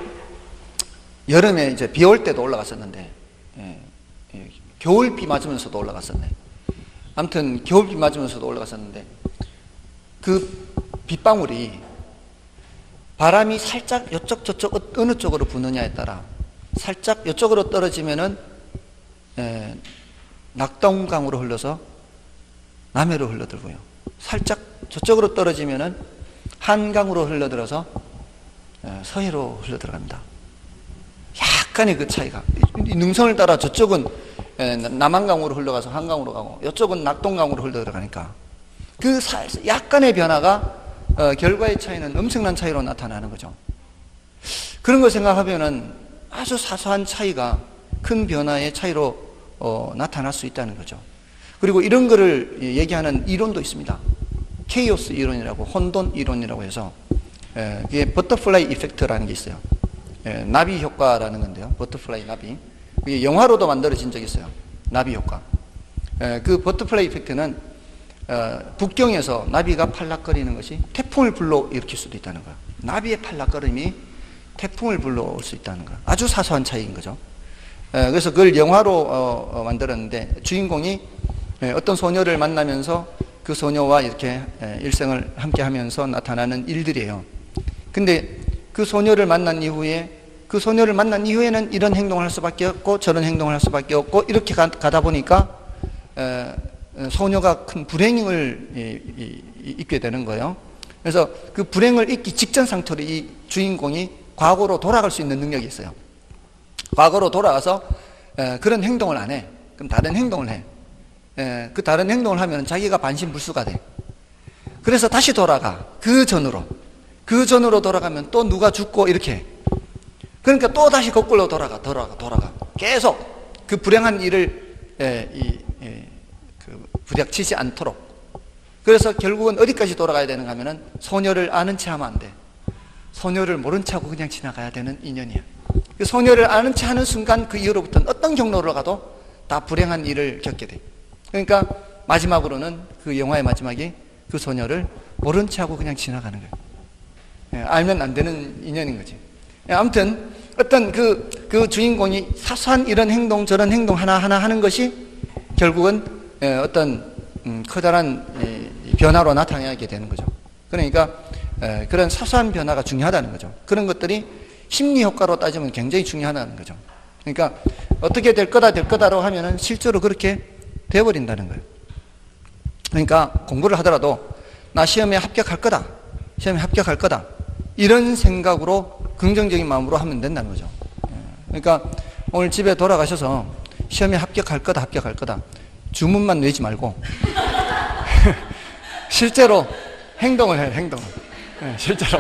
여름에 이제 비 올 때도 올라갔었는데 예, 예, 겨울 비 맞으면서도 올라갔었네. 아무튼 겨울 비 맞으면서도 올라갔었는데 그 빗방울이 바람이 살짝 이쪽 저쪽 어느 쪽으로 부느냐에 따라 살짝 이쪽으로 떨어지면은 에, 낙동강으로 흘러서 남해로 흘러들고요. 살짝 저쪽으로 떨어지면은 한강으로 흘러들어서 에, 서해로 흘러들어갑니다. 약간의 그 차이가 이 능선을 따라 저쪽은 에, 남한강으로 흘러가서 한강으로 가고 이쪽은 낙동강으로 흘러들어가니까 그 사, 약간의 변화가 어, 결과의 차이는 엄청난 차이로 나타나는 거죠. 그런 걸 생각하면은 아주 사소한 차이가 큰 변화의 차이로 어, 나타날 수 있다는 거죠. 그리고 이런 거를 얘기하는 이론도 있습니다. 케이오스 이론이라고, 혼돈 이론이라고 해서 에, 그게 버터플라이 이펙트라는 게 있어요. 에, 나비 효과라는 건데요. 버터플라이 나비. 그게 영화로도 만들어진 적이 있어요. 나비 효과. 에, 그 버터플라이 이펙트는 어, 북경에서 나비가 팔락거리는 것이 태풍을 불러일으킬 수도 있다는 거예요. 나비의 팔락거림이 태풍을 불러올 수 있다는 거예요. 아주 사소한 차이인 거죠. 에, 그래서 그걸 영화로 어, 어, 만들었는데 주인공이 에, 어떤 소녀를 만나면서 그 소녀와 이렇게 에, 일생을 함께 하면서 나타나는 일들이에요. 근데 그 소녀를 만난 이후에 그 소녀를 만난 이후에는 이런 행동을 할 수밖에 없고 저런 행동을 할 수밖에 없고 이렇게 가, 가다 보니까 에, 소녀가 큰 불행을 입게 되는 거예요. 그래서 그 불행을 잊기 직전 상태로 이 주인공이 과거로 돌아갈 수 있는 능력이 있어요. 과거로 돌아가서 그런 행동을 안 해. 그럼 다른 행동을 해. 그 다른 행동을 하면 자기가 반신불수가 돼. 그래서 다시 돌아가. 그 전으로. 그 전으로 돌아가면 또 누가 죽고 이렇게 해. 그러니까 또 다시 거꾸로 돌아가, 돌아가, 돌아가. 계속 그 불행한 일을 이, 부닥치지 않도록. 그래서 결국은 어디까지 돌아가야 되는가 하면은 소녀를 아는 체 하면 안 돼. 소녀를 모른 체 하고 그냥 지나가야 되는 인연이야. 그 소녀를 아는 체 하는 순간 그 이후로부터는 어떤 경로로 가도 다 불행한 일을 겪게 돼. 그러니까 마지막으로는 그 영화의 마지막이 그 소녀를 모른 체 하고 그냥 지나가는 거예요. 예, 알면 안 되는 인연인 거지. 예, 아무튼 어떤 그, 그 주인공이 사소한 이런 행동 저런 행동 하나하나 하는 것이 결국은 어떤 커다란 변화로 나타나게 되는 거죠. 그러니까 그런 사소한 변화가 중요하다는 거죠. 그런 것들이 심리 효과로 따지면 굉장히 중요하다는 거죠. 그러니까 어떻게 될 거다 될 거다라고 하면은 실제로 그렇게 되어버린다는 거예요. 그러니까 공부를 하더라도 나 시험에 합격할 거다, 시험에 합격할 거다 이런 생각으로 긍정적인 마음으로 하면 된다는 거죠. 그러니까 오늘 집에 돌아가셔서 시험에 합격할 거다 합격할 거다 주문만 내지 말고 실제로 행동을 해요. 행동을. 네, 실제로.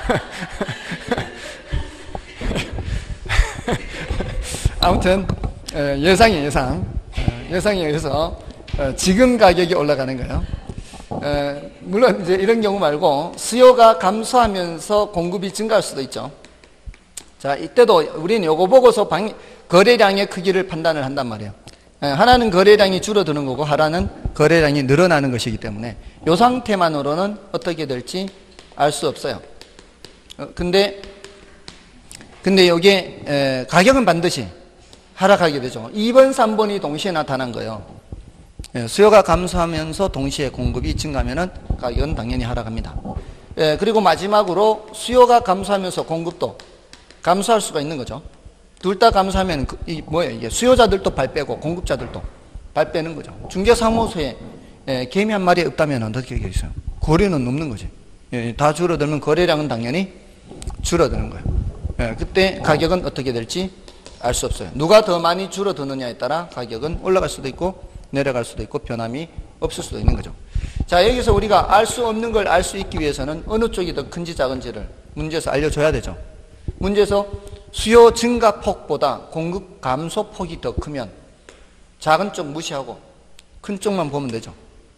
아무튼 예상이 예상. 예상에 의해서 지금 가격이 올라가는 거예요. 물론 이제 이런 경우 말고 수요가 감소하면서 공급이 증가할 수도 있죠. 자, 이때도 우리는 요거 보고서 방, 거래량의 크기를 판단을 한단 말이에요. 하나는 거래량이 줄어드는 거고 하나는 거래량이 늘어나는 것이기 때문에 이 상태만으로는 어떻게 될지 알 수 없어요. 근데 근데 여기에 가격은 반드시 하락하게 되죠. 이 번, 삼 번이 동시에 나타난 거예요. 수요가 감소하면서 동시에 공급이 증가하면 가격은 당연히 하락합니다. 그리고 마지막으로 수요가 감소하면서 공급도 감소할 수가 있는 거죠. 둘 다 감소하면 이 뭐예요? 이게 수요자들도 발 빼고 공급자들도 발 빼는 거죠. 중개사무소에 개미 한 마리 없다면 어떻게 되겠어요? 거래는 없는 거지. 다 줄어들면 거래량은 당연히 줄어드는 거예요. 그때 가격은 어떻게 될지 알 수 없어요. 누가 더 많이 줄어드느냐에 따라 가격은 올라갈 수도 있고 내려갈 수도 있고 변함이 없을 수도 있는 거죠. 자, 여기서 우리가 알 수 없는 걸 알 수 있기 위해서는 어느 쪽이 더 큰지 작은지를 문제에서 알려줘야 되죠. 문제에서 수요 증가 폭보다 공급 감소 폭이 더 크면 작은 쪽 무시하고 큰 쪽만 보면 되죠.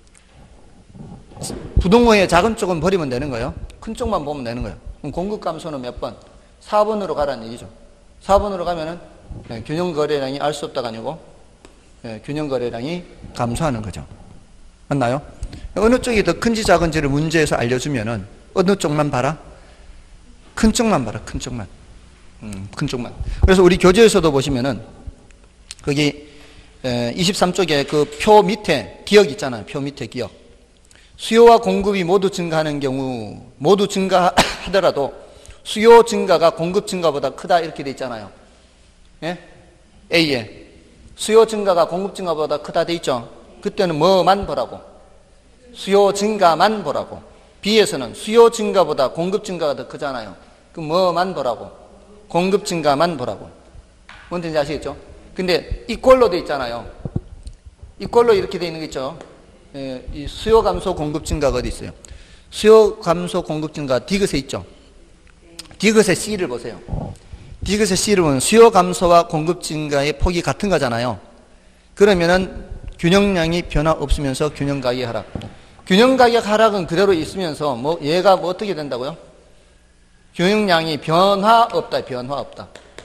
부동호의 작은 쪽은 버리면 되는 거예요. 큰 쪽만 보면 되는 거예요. 그럼 공급 감소는 몇 번? 사 번으로 가라는 얘기죠. 사 번으로 가면은 네, 균형 거래량이 알 수 없다가 아니고 네, 균형 거래량이 감소하는 거죠. 맞나요? 어느 쪽이 더 큰지 작은지를 문제에서 알려주면은 어느 쪽만 봐라? 큰 쪽만 봐라. 큰 쪽만. 음, 큰 쪽만. 그래서 우리 교재에서도 보시면은 거기 이십삼 쪽에 그 표 밑에 기억 있잖아요. 표 밑에 기억. 수요와 공급이 모두 증가하는 경우 모두 증가하더라도 수요 증가가 공급 증가보다 크다 이렇게 돼 있잖아요. 예? A에 수요 증가가 공급 증가보다 크다 돼 있죠. 그때는 뭐만 보라고? 수요 증가만 보라고. B에서는 수요 증가보다 공급 증가가 더 크잖아요. 그럼 뭐만 보라고? 공급 증가만 보라고. 뭔지 아시겠죠? 근데 이 꼴로 돼 있잖아요. 이 꼴로 이렇게 돼 있는 게 있죠. 예, 이 수요 감소 공급 증가가 어디 있어요? 수요 감소 공급 증가 디귿에 있죠. 디귿의 C를 보세요. 디귿의 C를 보면 수요 감소와 공급 증가의 폭이 같은 거잖아요. 그러면은 균형량이 변화 없으면서 균형 가격 하락. 균형 가격 하락은 그대로 있으면서 뭐 얘가 뭐 어떻게 된다고요? 균형량이 변화 없다. 변화 없다.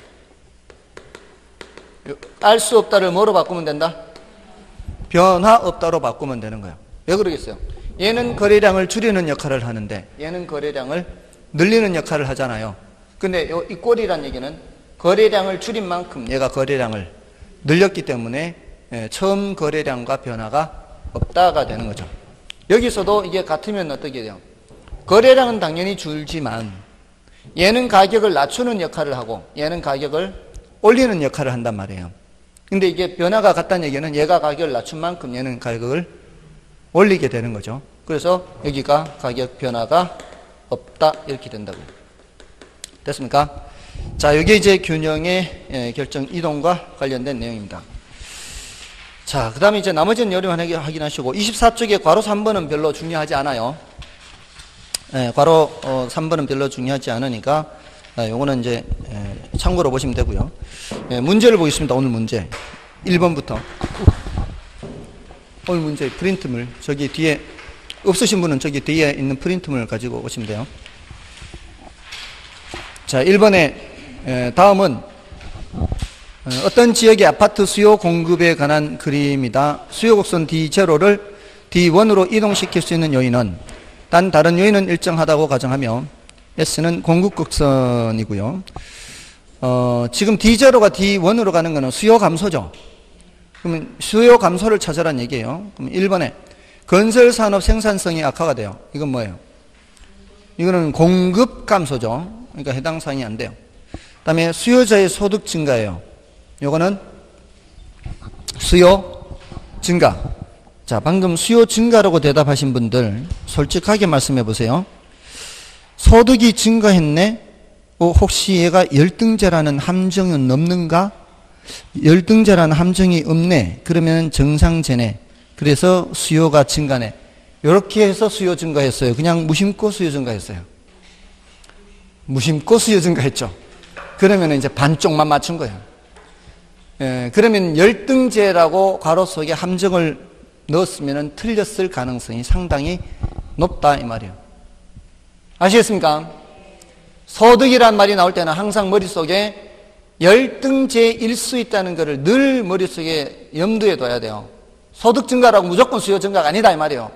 알 수 없다를 뭐로 바꾸면 된다? 변화 없다로 바꾸면 되는 거예요. 왜 그러겠어요? 얘는 거래량을 줄이는 역할을 하는데 얘는 거래량을 늘리는 역할을 하잖아요. 근데 이 꼴이란 얘기는 거래량을 줄인 만큼 얘가 거래량을 늘렸기 때문에 처음 거래량과 변화가 없다가 되는 거죠. 여기서도 이게 같으면 어떻게 돼요? 거래량은 당연히 줄지만 얘는 가격을 낮추는 역할을 하고 얘는 가격을 올리는 역할을 한단 말이에요. 근데 이게 변화가 같다는 얘기는 얘가 가격을 낮춘 만큼 얘는 가격을 올리게 되는 거죠. 그래서 여기가 가격 변화가 없다 이렇게 된다고요. 됐습니까? 자, 이게 이제 균형의 결정 이동과 관련된 내용입니다. 자, 그 다음에 이제 나머지는 여러분 확인하시고 이십사 쪽에 괄호 삼 번은 별로 중요하지 않아요. 예, 괄호 어, 삼 번은 별로 중요하지 않으니까 아, 요거는 이제 예, 참고로 보시면 되고요. 예, 문제를 보겠습니다. 오늘 문제 일 번부터 오늘 문제 프린트물 저기 뒤에 없으신 분은 저기 뒤에 있는 프린트물 가지고 오시면 돼요. 자, 일 번에 예, 다음은 어떤 지역의 아파트 수요 공급에 관한 그림이다. 수요 곡선 디 제로를 디 원으로 이동시킬 수 있는 요인은 단 다른 요인은 일정하다고 가정하며 S는 공급 곡선이고요. 어, 지금 디 제로가 디 원으로 가는 것은 수요 감소죠. 그러면 수요 감소를 찾으라는 얘기예요. 그럼 일 번에 건설 산업 생산성이 악화가 돼요. 이건 뭐예요? 이거는 공급 감소죠. 그러니까 해당 사항이 안 돼요. 그다음에 수요자의 소득 증가예요. 요거는 수요 증가. 자, 방금 수요 증가라고 대답하신 분들 솔직하게 말씀해 보세요. 소득이 증가했네? 어, 혹시 얘가 열등제라는 함정은 넘는가? 열등제라는 함정이 없네. 그러면 정상제네. 그래서 수요가 증가네. 이렇게 해서 수요 증가했어요. 그냥 무심코 수요 증가했어요. 무심코 수요 증가했죠. 그러면 이제 반쪽만 맞춘 거예요. 예, 그러면 열등제라고 괄호 속에 함정을 넣었으면 틀렸을 가능성이 상당히 높다 이 말이에요. 아시겠습니까? 소득이란 말이 나올 때는 항상 머릿속에 열등제일 수 있다는 것을 늘 머릿속에 염두에 둬야 돼요. 소득 증가라고 무조건 수요 증가가 아니다 이 말이에요.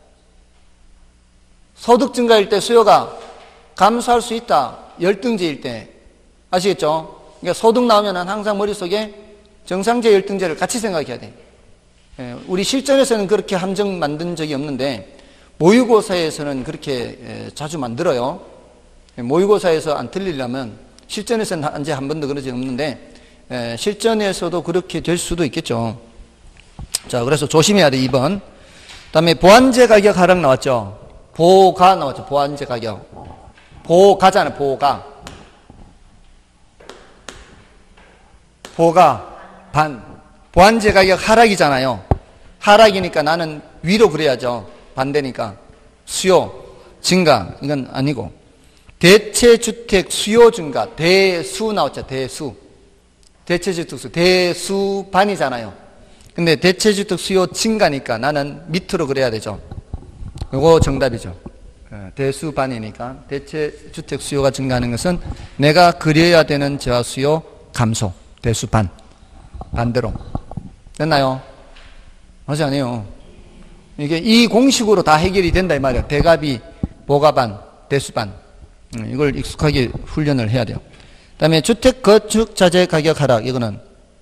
소득 증가일 때 수요가 감소할 수 있다. 열등제일 때. 아시겠죠? 그러니까 소득 나오면 항상 머릿속에 정상제, 열등제를 같이 생각해야 돼. 예, 우리 실전에서는 그렇게 함정 만든 적이 없는데 모의고사에서는 그렇게 예, 자주 만들어요. 예, 모의고사에서 안 틀리려면 실전에서는 한제 한 번도 그러지 없는데 예, 실전에서도 그렇게 될 수도 있겠죠. 자, 그래서 조심해야 돼. 이 번. 그 다음에 보완제 가격 하락 나왔죠. 보가 나왔죠. 보완제 가격. 보가잖아요. 보가. 보가 반. 보완제 가격 하락이잖아요. 하락이니까 나는 위로 그래야죠. 반대니까. 수요 증가. 이건 아니고. 대체주택 수요 증가, 대수 나왔죠. 대수. 대체주택 수, 대수반이잖아요. 근데 대체주택 수요 증가니까 나는 밑으로 그래야 되죠. 이거 정답이죠. 대수반이니까 대체주택 수요가 증가하는 것은 내가 그려야 되는 재화 수요 감소, 대수반. 반대로. 됐나요? 맞지 않아요? 이게 이 공식으로 다 해결이 된다 이 말이에요. 대가비, 보가반, 대수반. 이걸 익숙하게 훈련을 해야 돼요. 그 다음에 주택 건축 자재 가격 하락. 이거는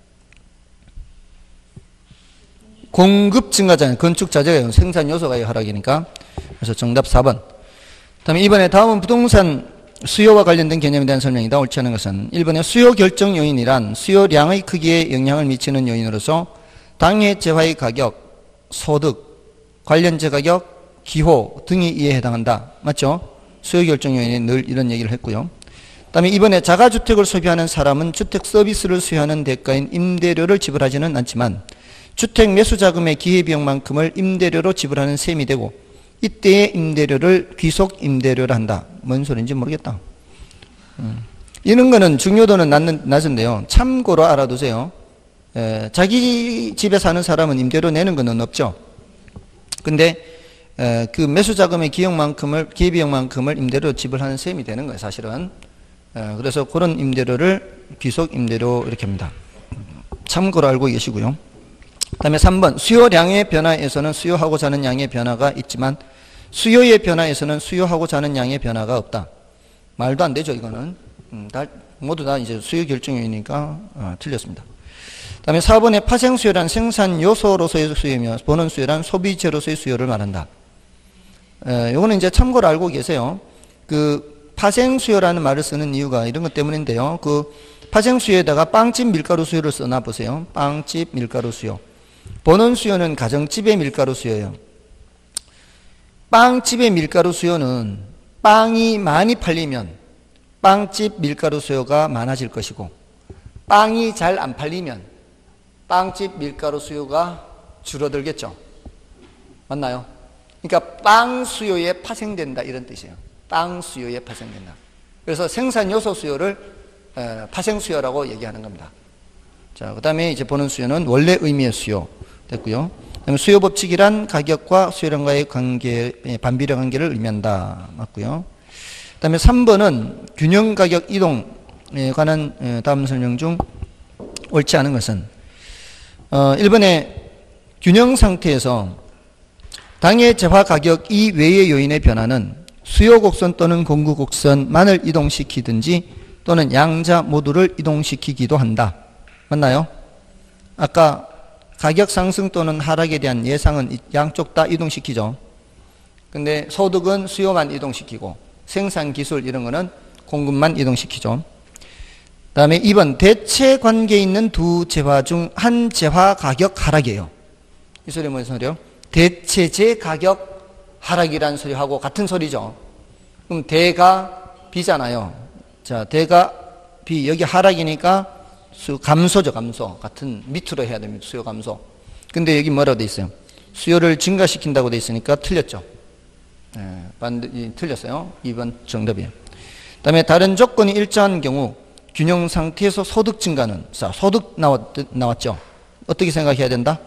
공급 증가잖아요. 건축 자재가 생산 요소가 하락이니까. 그래서 정답 사 번. 그 다음에 이번에 다음은 부동산 수요와 관련된 개념에 대한 설명이다. 옳지 않은 것은 일 번에 수요 결정 요인이란 수요량의 크기에 영향을 미치는 요인으로서 당해 재화의 가격, 소득, 관련재 가격, 기호 등이 이에 해당한다. 맞죠? 수요 결정 요인이 늘 이런 얘기를 했고요. 그 다음에 이번에 자가주택을 소비하는 사람은 주택 서비스를 수여하는 대가인 임대료를 지불하지는 않지만 주택 매수 자금의 기회비용만큼을 임대료로 지불하는 셈이 되고 이때의 임대료를 귀속 임대료를 한다. 뭔 소리인지 모르겠다. 음. 이런 거는 중요도는 낮는, 낮은데요. 참고로 알아두세요. 에, 자기 집에 사는 사람은 임대료 내는 건 없죠. 근데 에, 그 매수 자금의 기용만큼을, 기회비용만큼을 임대료 지불하는 셈이 되는 거예요, 사실은. 에, 그래서 그런 임대료를 귀속 임대료 이렇게 합니다. 참고로 알고 계시고요. 그 다음에 삼 번 수요량의 변화에서는 수요하고자 하는 양의 변화가 있지만 수요의 변화에서는 수요하고자 하는 양의 변화가 없다. 말도 안 되죠, 이거는. 음, 다, 모두 다 이제 수요 결정 요인이니까 어, 틀렸습니다. 그 다음에 사 번에 파생 수요란 생산 요소로서의 수요이며 본원 수요란 소비재로서의 수요를 말한다. 에, 요거는 이제 참고로 알고 계세요. 그 파생 수요라는 말을 쓰는 이유가 이런 것 때문인데요. 그 파생 수요에다가 빵집 밀가루 수요를 써놔 보세요. 빵집 밀가루 수요. 본원 수요는 가정집의 밀가루 수요예요. 빵집의 밀가루 수요는 빵이 많이 팔리면 빵집 밀가루 수요가 많아질 것이고 빵이 잘 안 팔리면 빵집 밀가루 수요가 줄어들겠죠. 맞나요? 그러니까 빵 수요에 파생된다 이런 뜻이에요. 빵 수요에 파생된다. 그래서 생산 요소 수요를 파생 수요라고 얘기하는 겁니다. 자, 그 다음에 이제 보는 수요는 원래 의미의 수요 됐고요. 그다음에 수요 법칙이란 가격과 수요량과의 관계, 반비례 관계를 의미한다. 맞고요. 그 다음에 삼 번은 균형 가격 이동에 관한 다음 설명 중 옳지 않은 것은 어, 일 번에 균형 상태에서 당해 재화 가격 이외의 요인의 변화는 수요 곡선 또는 공급 곡선만을 이동시키든지 또는 양자 모두를 이동시키기도 한다. 맞나요? 아까 가격 상승 또는 하락에 대한 예상은 양쪽 다 이동시키죠. 근데 소득은 수요만 이동시키고 생산 기술 이런 거는 공급만 이동시키죠. 그 다음에 이 번 대체 관계에 있는 두 재화 중 한 재화 가격 하락이에요. 이 소리 무슨 소리요? 대체재 가격 하락이라는 소리하고 같은 소리죠. 그럼 대가 비잖아요. 자, 대가 비 여기 하락이니까 수 감소죠, 감소. 같은 밑으로 해야 됩니다. 수요 감소. 근데 여기 뭐라고 돼 있어요? 수요를 증가시킨다고 돼 있으니까 틀렸죠. 네, 반드시 틀렸어요. 이 번 정답이에요. 그 다음에 다른 조건이 일정한 경우 균형 상태에서 소득 증가는, 자, 소득 나왔, 나왔죠. 어떻게 생각해야 된다?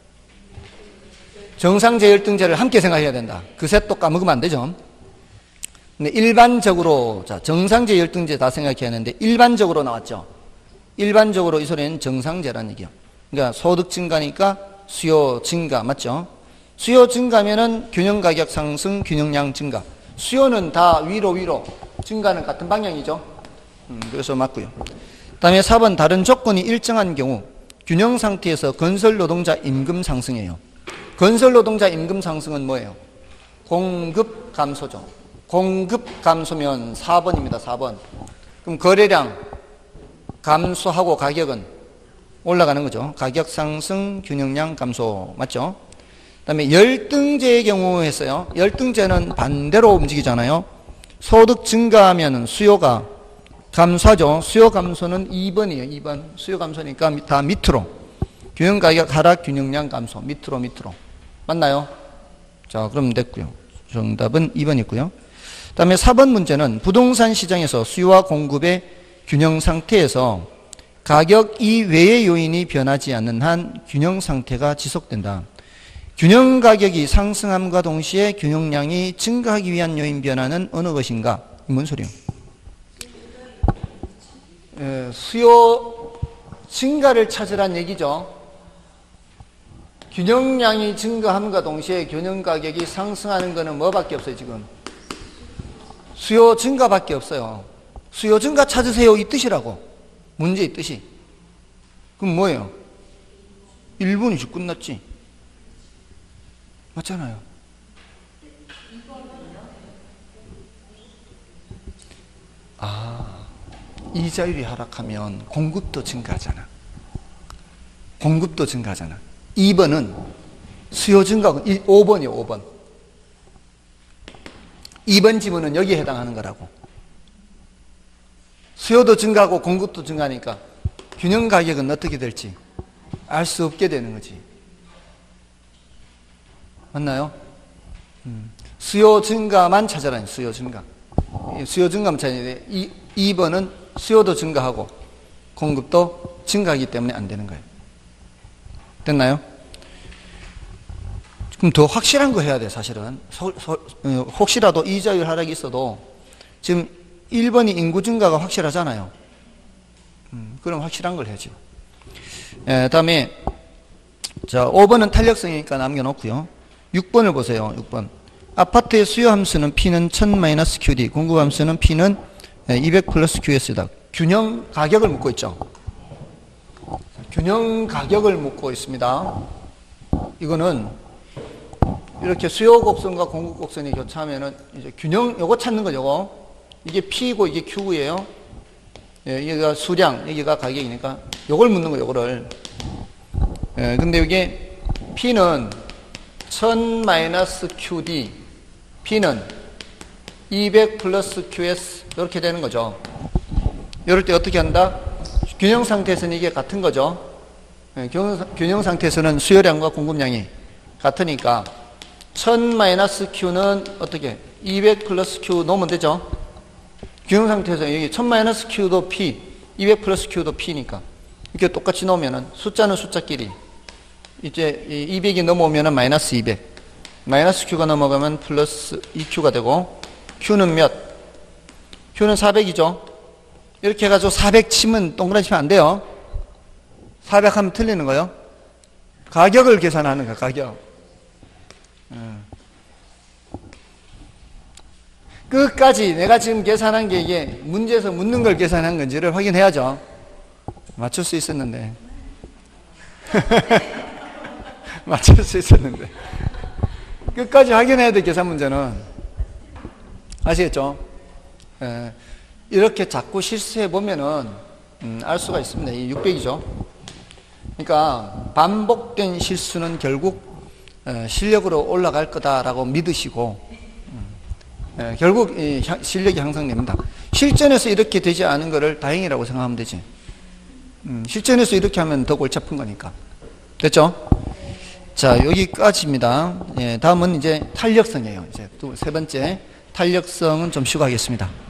정상재 열등재를 함께 생각해야 된다. 그 셋도 까먹으면 안 되죠. 근데 일반적으로, 자, 정상재 열등재 다 생각해야 하는데 일반적으로 나왔죠. 일반적으로 이 소리는 정상재라는 얘기예요. 그러니까 소득 증가니까 수요 증가, 맞죠? 수요 증가면은 균형 가격 상승, 균형량 증가. 수요는 다 위로 위로, 증가는 같은 방향이죠. 음, 그래서 맞고요. 그다음에 사 번 다른 조건이 일정한 경우 균형 상태에서 건설 노동자 임금 상승이에요. 건설 노동자 임금 상승은 뭐예요? 공급 감소죠. 공급 감소면 사 번입니다. 사 번. 그럼 거래량 감소하고 가격은 올라가는 거죠. 가격 상승, 균형량 감소. 맞죠? 그 다음에 열등제의 경우 했어요. 열등제는 반대로 움직이잖아요. 소득 증가하면 수요가 감소하죠. 수요 감소는 이 번이에요. 이 번. 수요 감소니까 다 밑으로. 균형 가격 하락, 균형량 감소. 밑으로 밑으로. 맞나요? 자, 그럼 됐고요. 정답은 이 번이고요. 그다음에 사 번 문제는 부동산 시장에서 수요와 공급의 균형 상태에서 가격 이외의 요인이 변하지 않는 한 균형 상태가 지속된다. 균형 가격이 상승함과 동시에 균형량이 증가하기 위한 요인 변화는 어느 것인가? 뭔 소리요? 에, 수요 증가를 찾으란 얘기죠. 균형량이 증가함과 동시에 균형 가격이 상승하는 것은 뭐밖에 없어요, 지금? 수요 증가밖에 없어요. 수요 증가 찾으세요, 이 뜻이라고. 문제의 뜻이. 그럼 뭐예요? 일 분이지 끝났지. 맞잖아요. 아, 이자율이 하락하면 공급도 증가하잖아. 공급도 증가하잖아. 이 번은 수요 증가, 오 번이요, 오 번. 이 번 지문은 여기에 해당하는 거라고. 수요도 증가하고 공급도 증가하니까 균형 가격은 어떻게 될지 알 수 없게 되는 거지. 맞나요? 음. 수요 증가만 찾아라. 수요 증가. 수요 증가만 찾아야 돼. 이, 이 번은 수요도 증가하고 공급도 증가하기 때문에 안 되는 거예요. 됐나요? 그럼 더 확실한 거 해야 돼, 사실은. 소, 소, 혹시라도 이자율 하락이 있어도 지금 일 번이 인구 증가가 확실하잖아요. 음, 그럼 확실한 걸 해야죠. 예, 다음에 자, 오 번은 탄력성이니까 남겨놓고요. 육 번을 보세요. 육 번. 아파트의 수요 함수는 P는 천 마이너스 큐디, 공급 함수는 P는 이백 플러스 큐에스다. 균형 가격을 묻고 있죠. 균형 가격을 묻고 있습니다. 이거는 이렇게 수요 곡선과 공급 곡선이 교차하면은 이제 균형, 요거 찾는 거죠, 요거. 이게 P고 이게 Q예요. 예, 여기가 수량, 여기가 가격이니까 요걸 묻는 거예요, 요거를. 예, 근데 이게 P는 천 마이너스 큐디, P는 이백 플러스 큐에스, 이렇게 되는 거죠. 이럴 때 어떻게 한다? 균형 상태에서는 이게 같은 거죠. 예, 균형, 균형 상태에서는 수요량과 공급량이 같으니까 천 마이너스 Q는 어떻게? 이백 플러스 Q 놓으면 되죠. 균형 상태에서 여기 천 마이너스 Q도 P, 이백 플러스 Q도 P니까 이렇게 똑같이 놓으면은 숫자는 숫자끼리 이제 이백이 넘어오면은 마이너스 이백, 마이너스 Q가 넘어가면 플러스 이 큐가 되고 Q는 몇? Q는 사백이죠. 이렇게 해가지고 사백 치면 동그라미 치면 안 돼요. 사백 하면 틀리는 거예요. 가격을 계산하는 거야, 가격. 음. 끝까지 내가 지금 계산한 게 이게 문제에서 묻는 걸 계산한 건지를 확인해야죠. 맞출 수 있었는데. 맞출 수 있었는데. 끝까지 확인해야 돼, 계산 문제는. 아시겠죠? 예, 이렇게 자꾸 실수해보면은, 음, 알 수가 있습니다. 이 육백이죠. 그러니까, 반복된 실수는 결국, 어, 실력으로 올라갈 거다라고 믿으시고, 예, 결국 이 실력이 향상됩니다. 실전에서 이렇게 되지 않은 것을 다행이라고 생각하면 되지. 음, 실전에서 이렇게 하면 더 골치 아픈 거니까. 됐죠? 자, 여기까지입니다. 예, 다음은 이제 탄력성이에요. 이제 또 세 번째, 탄력성은 좀 쉬고 하겠습니다.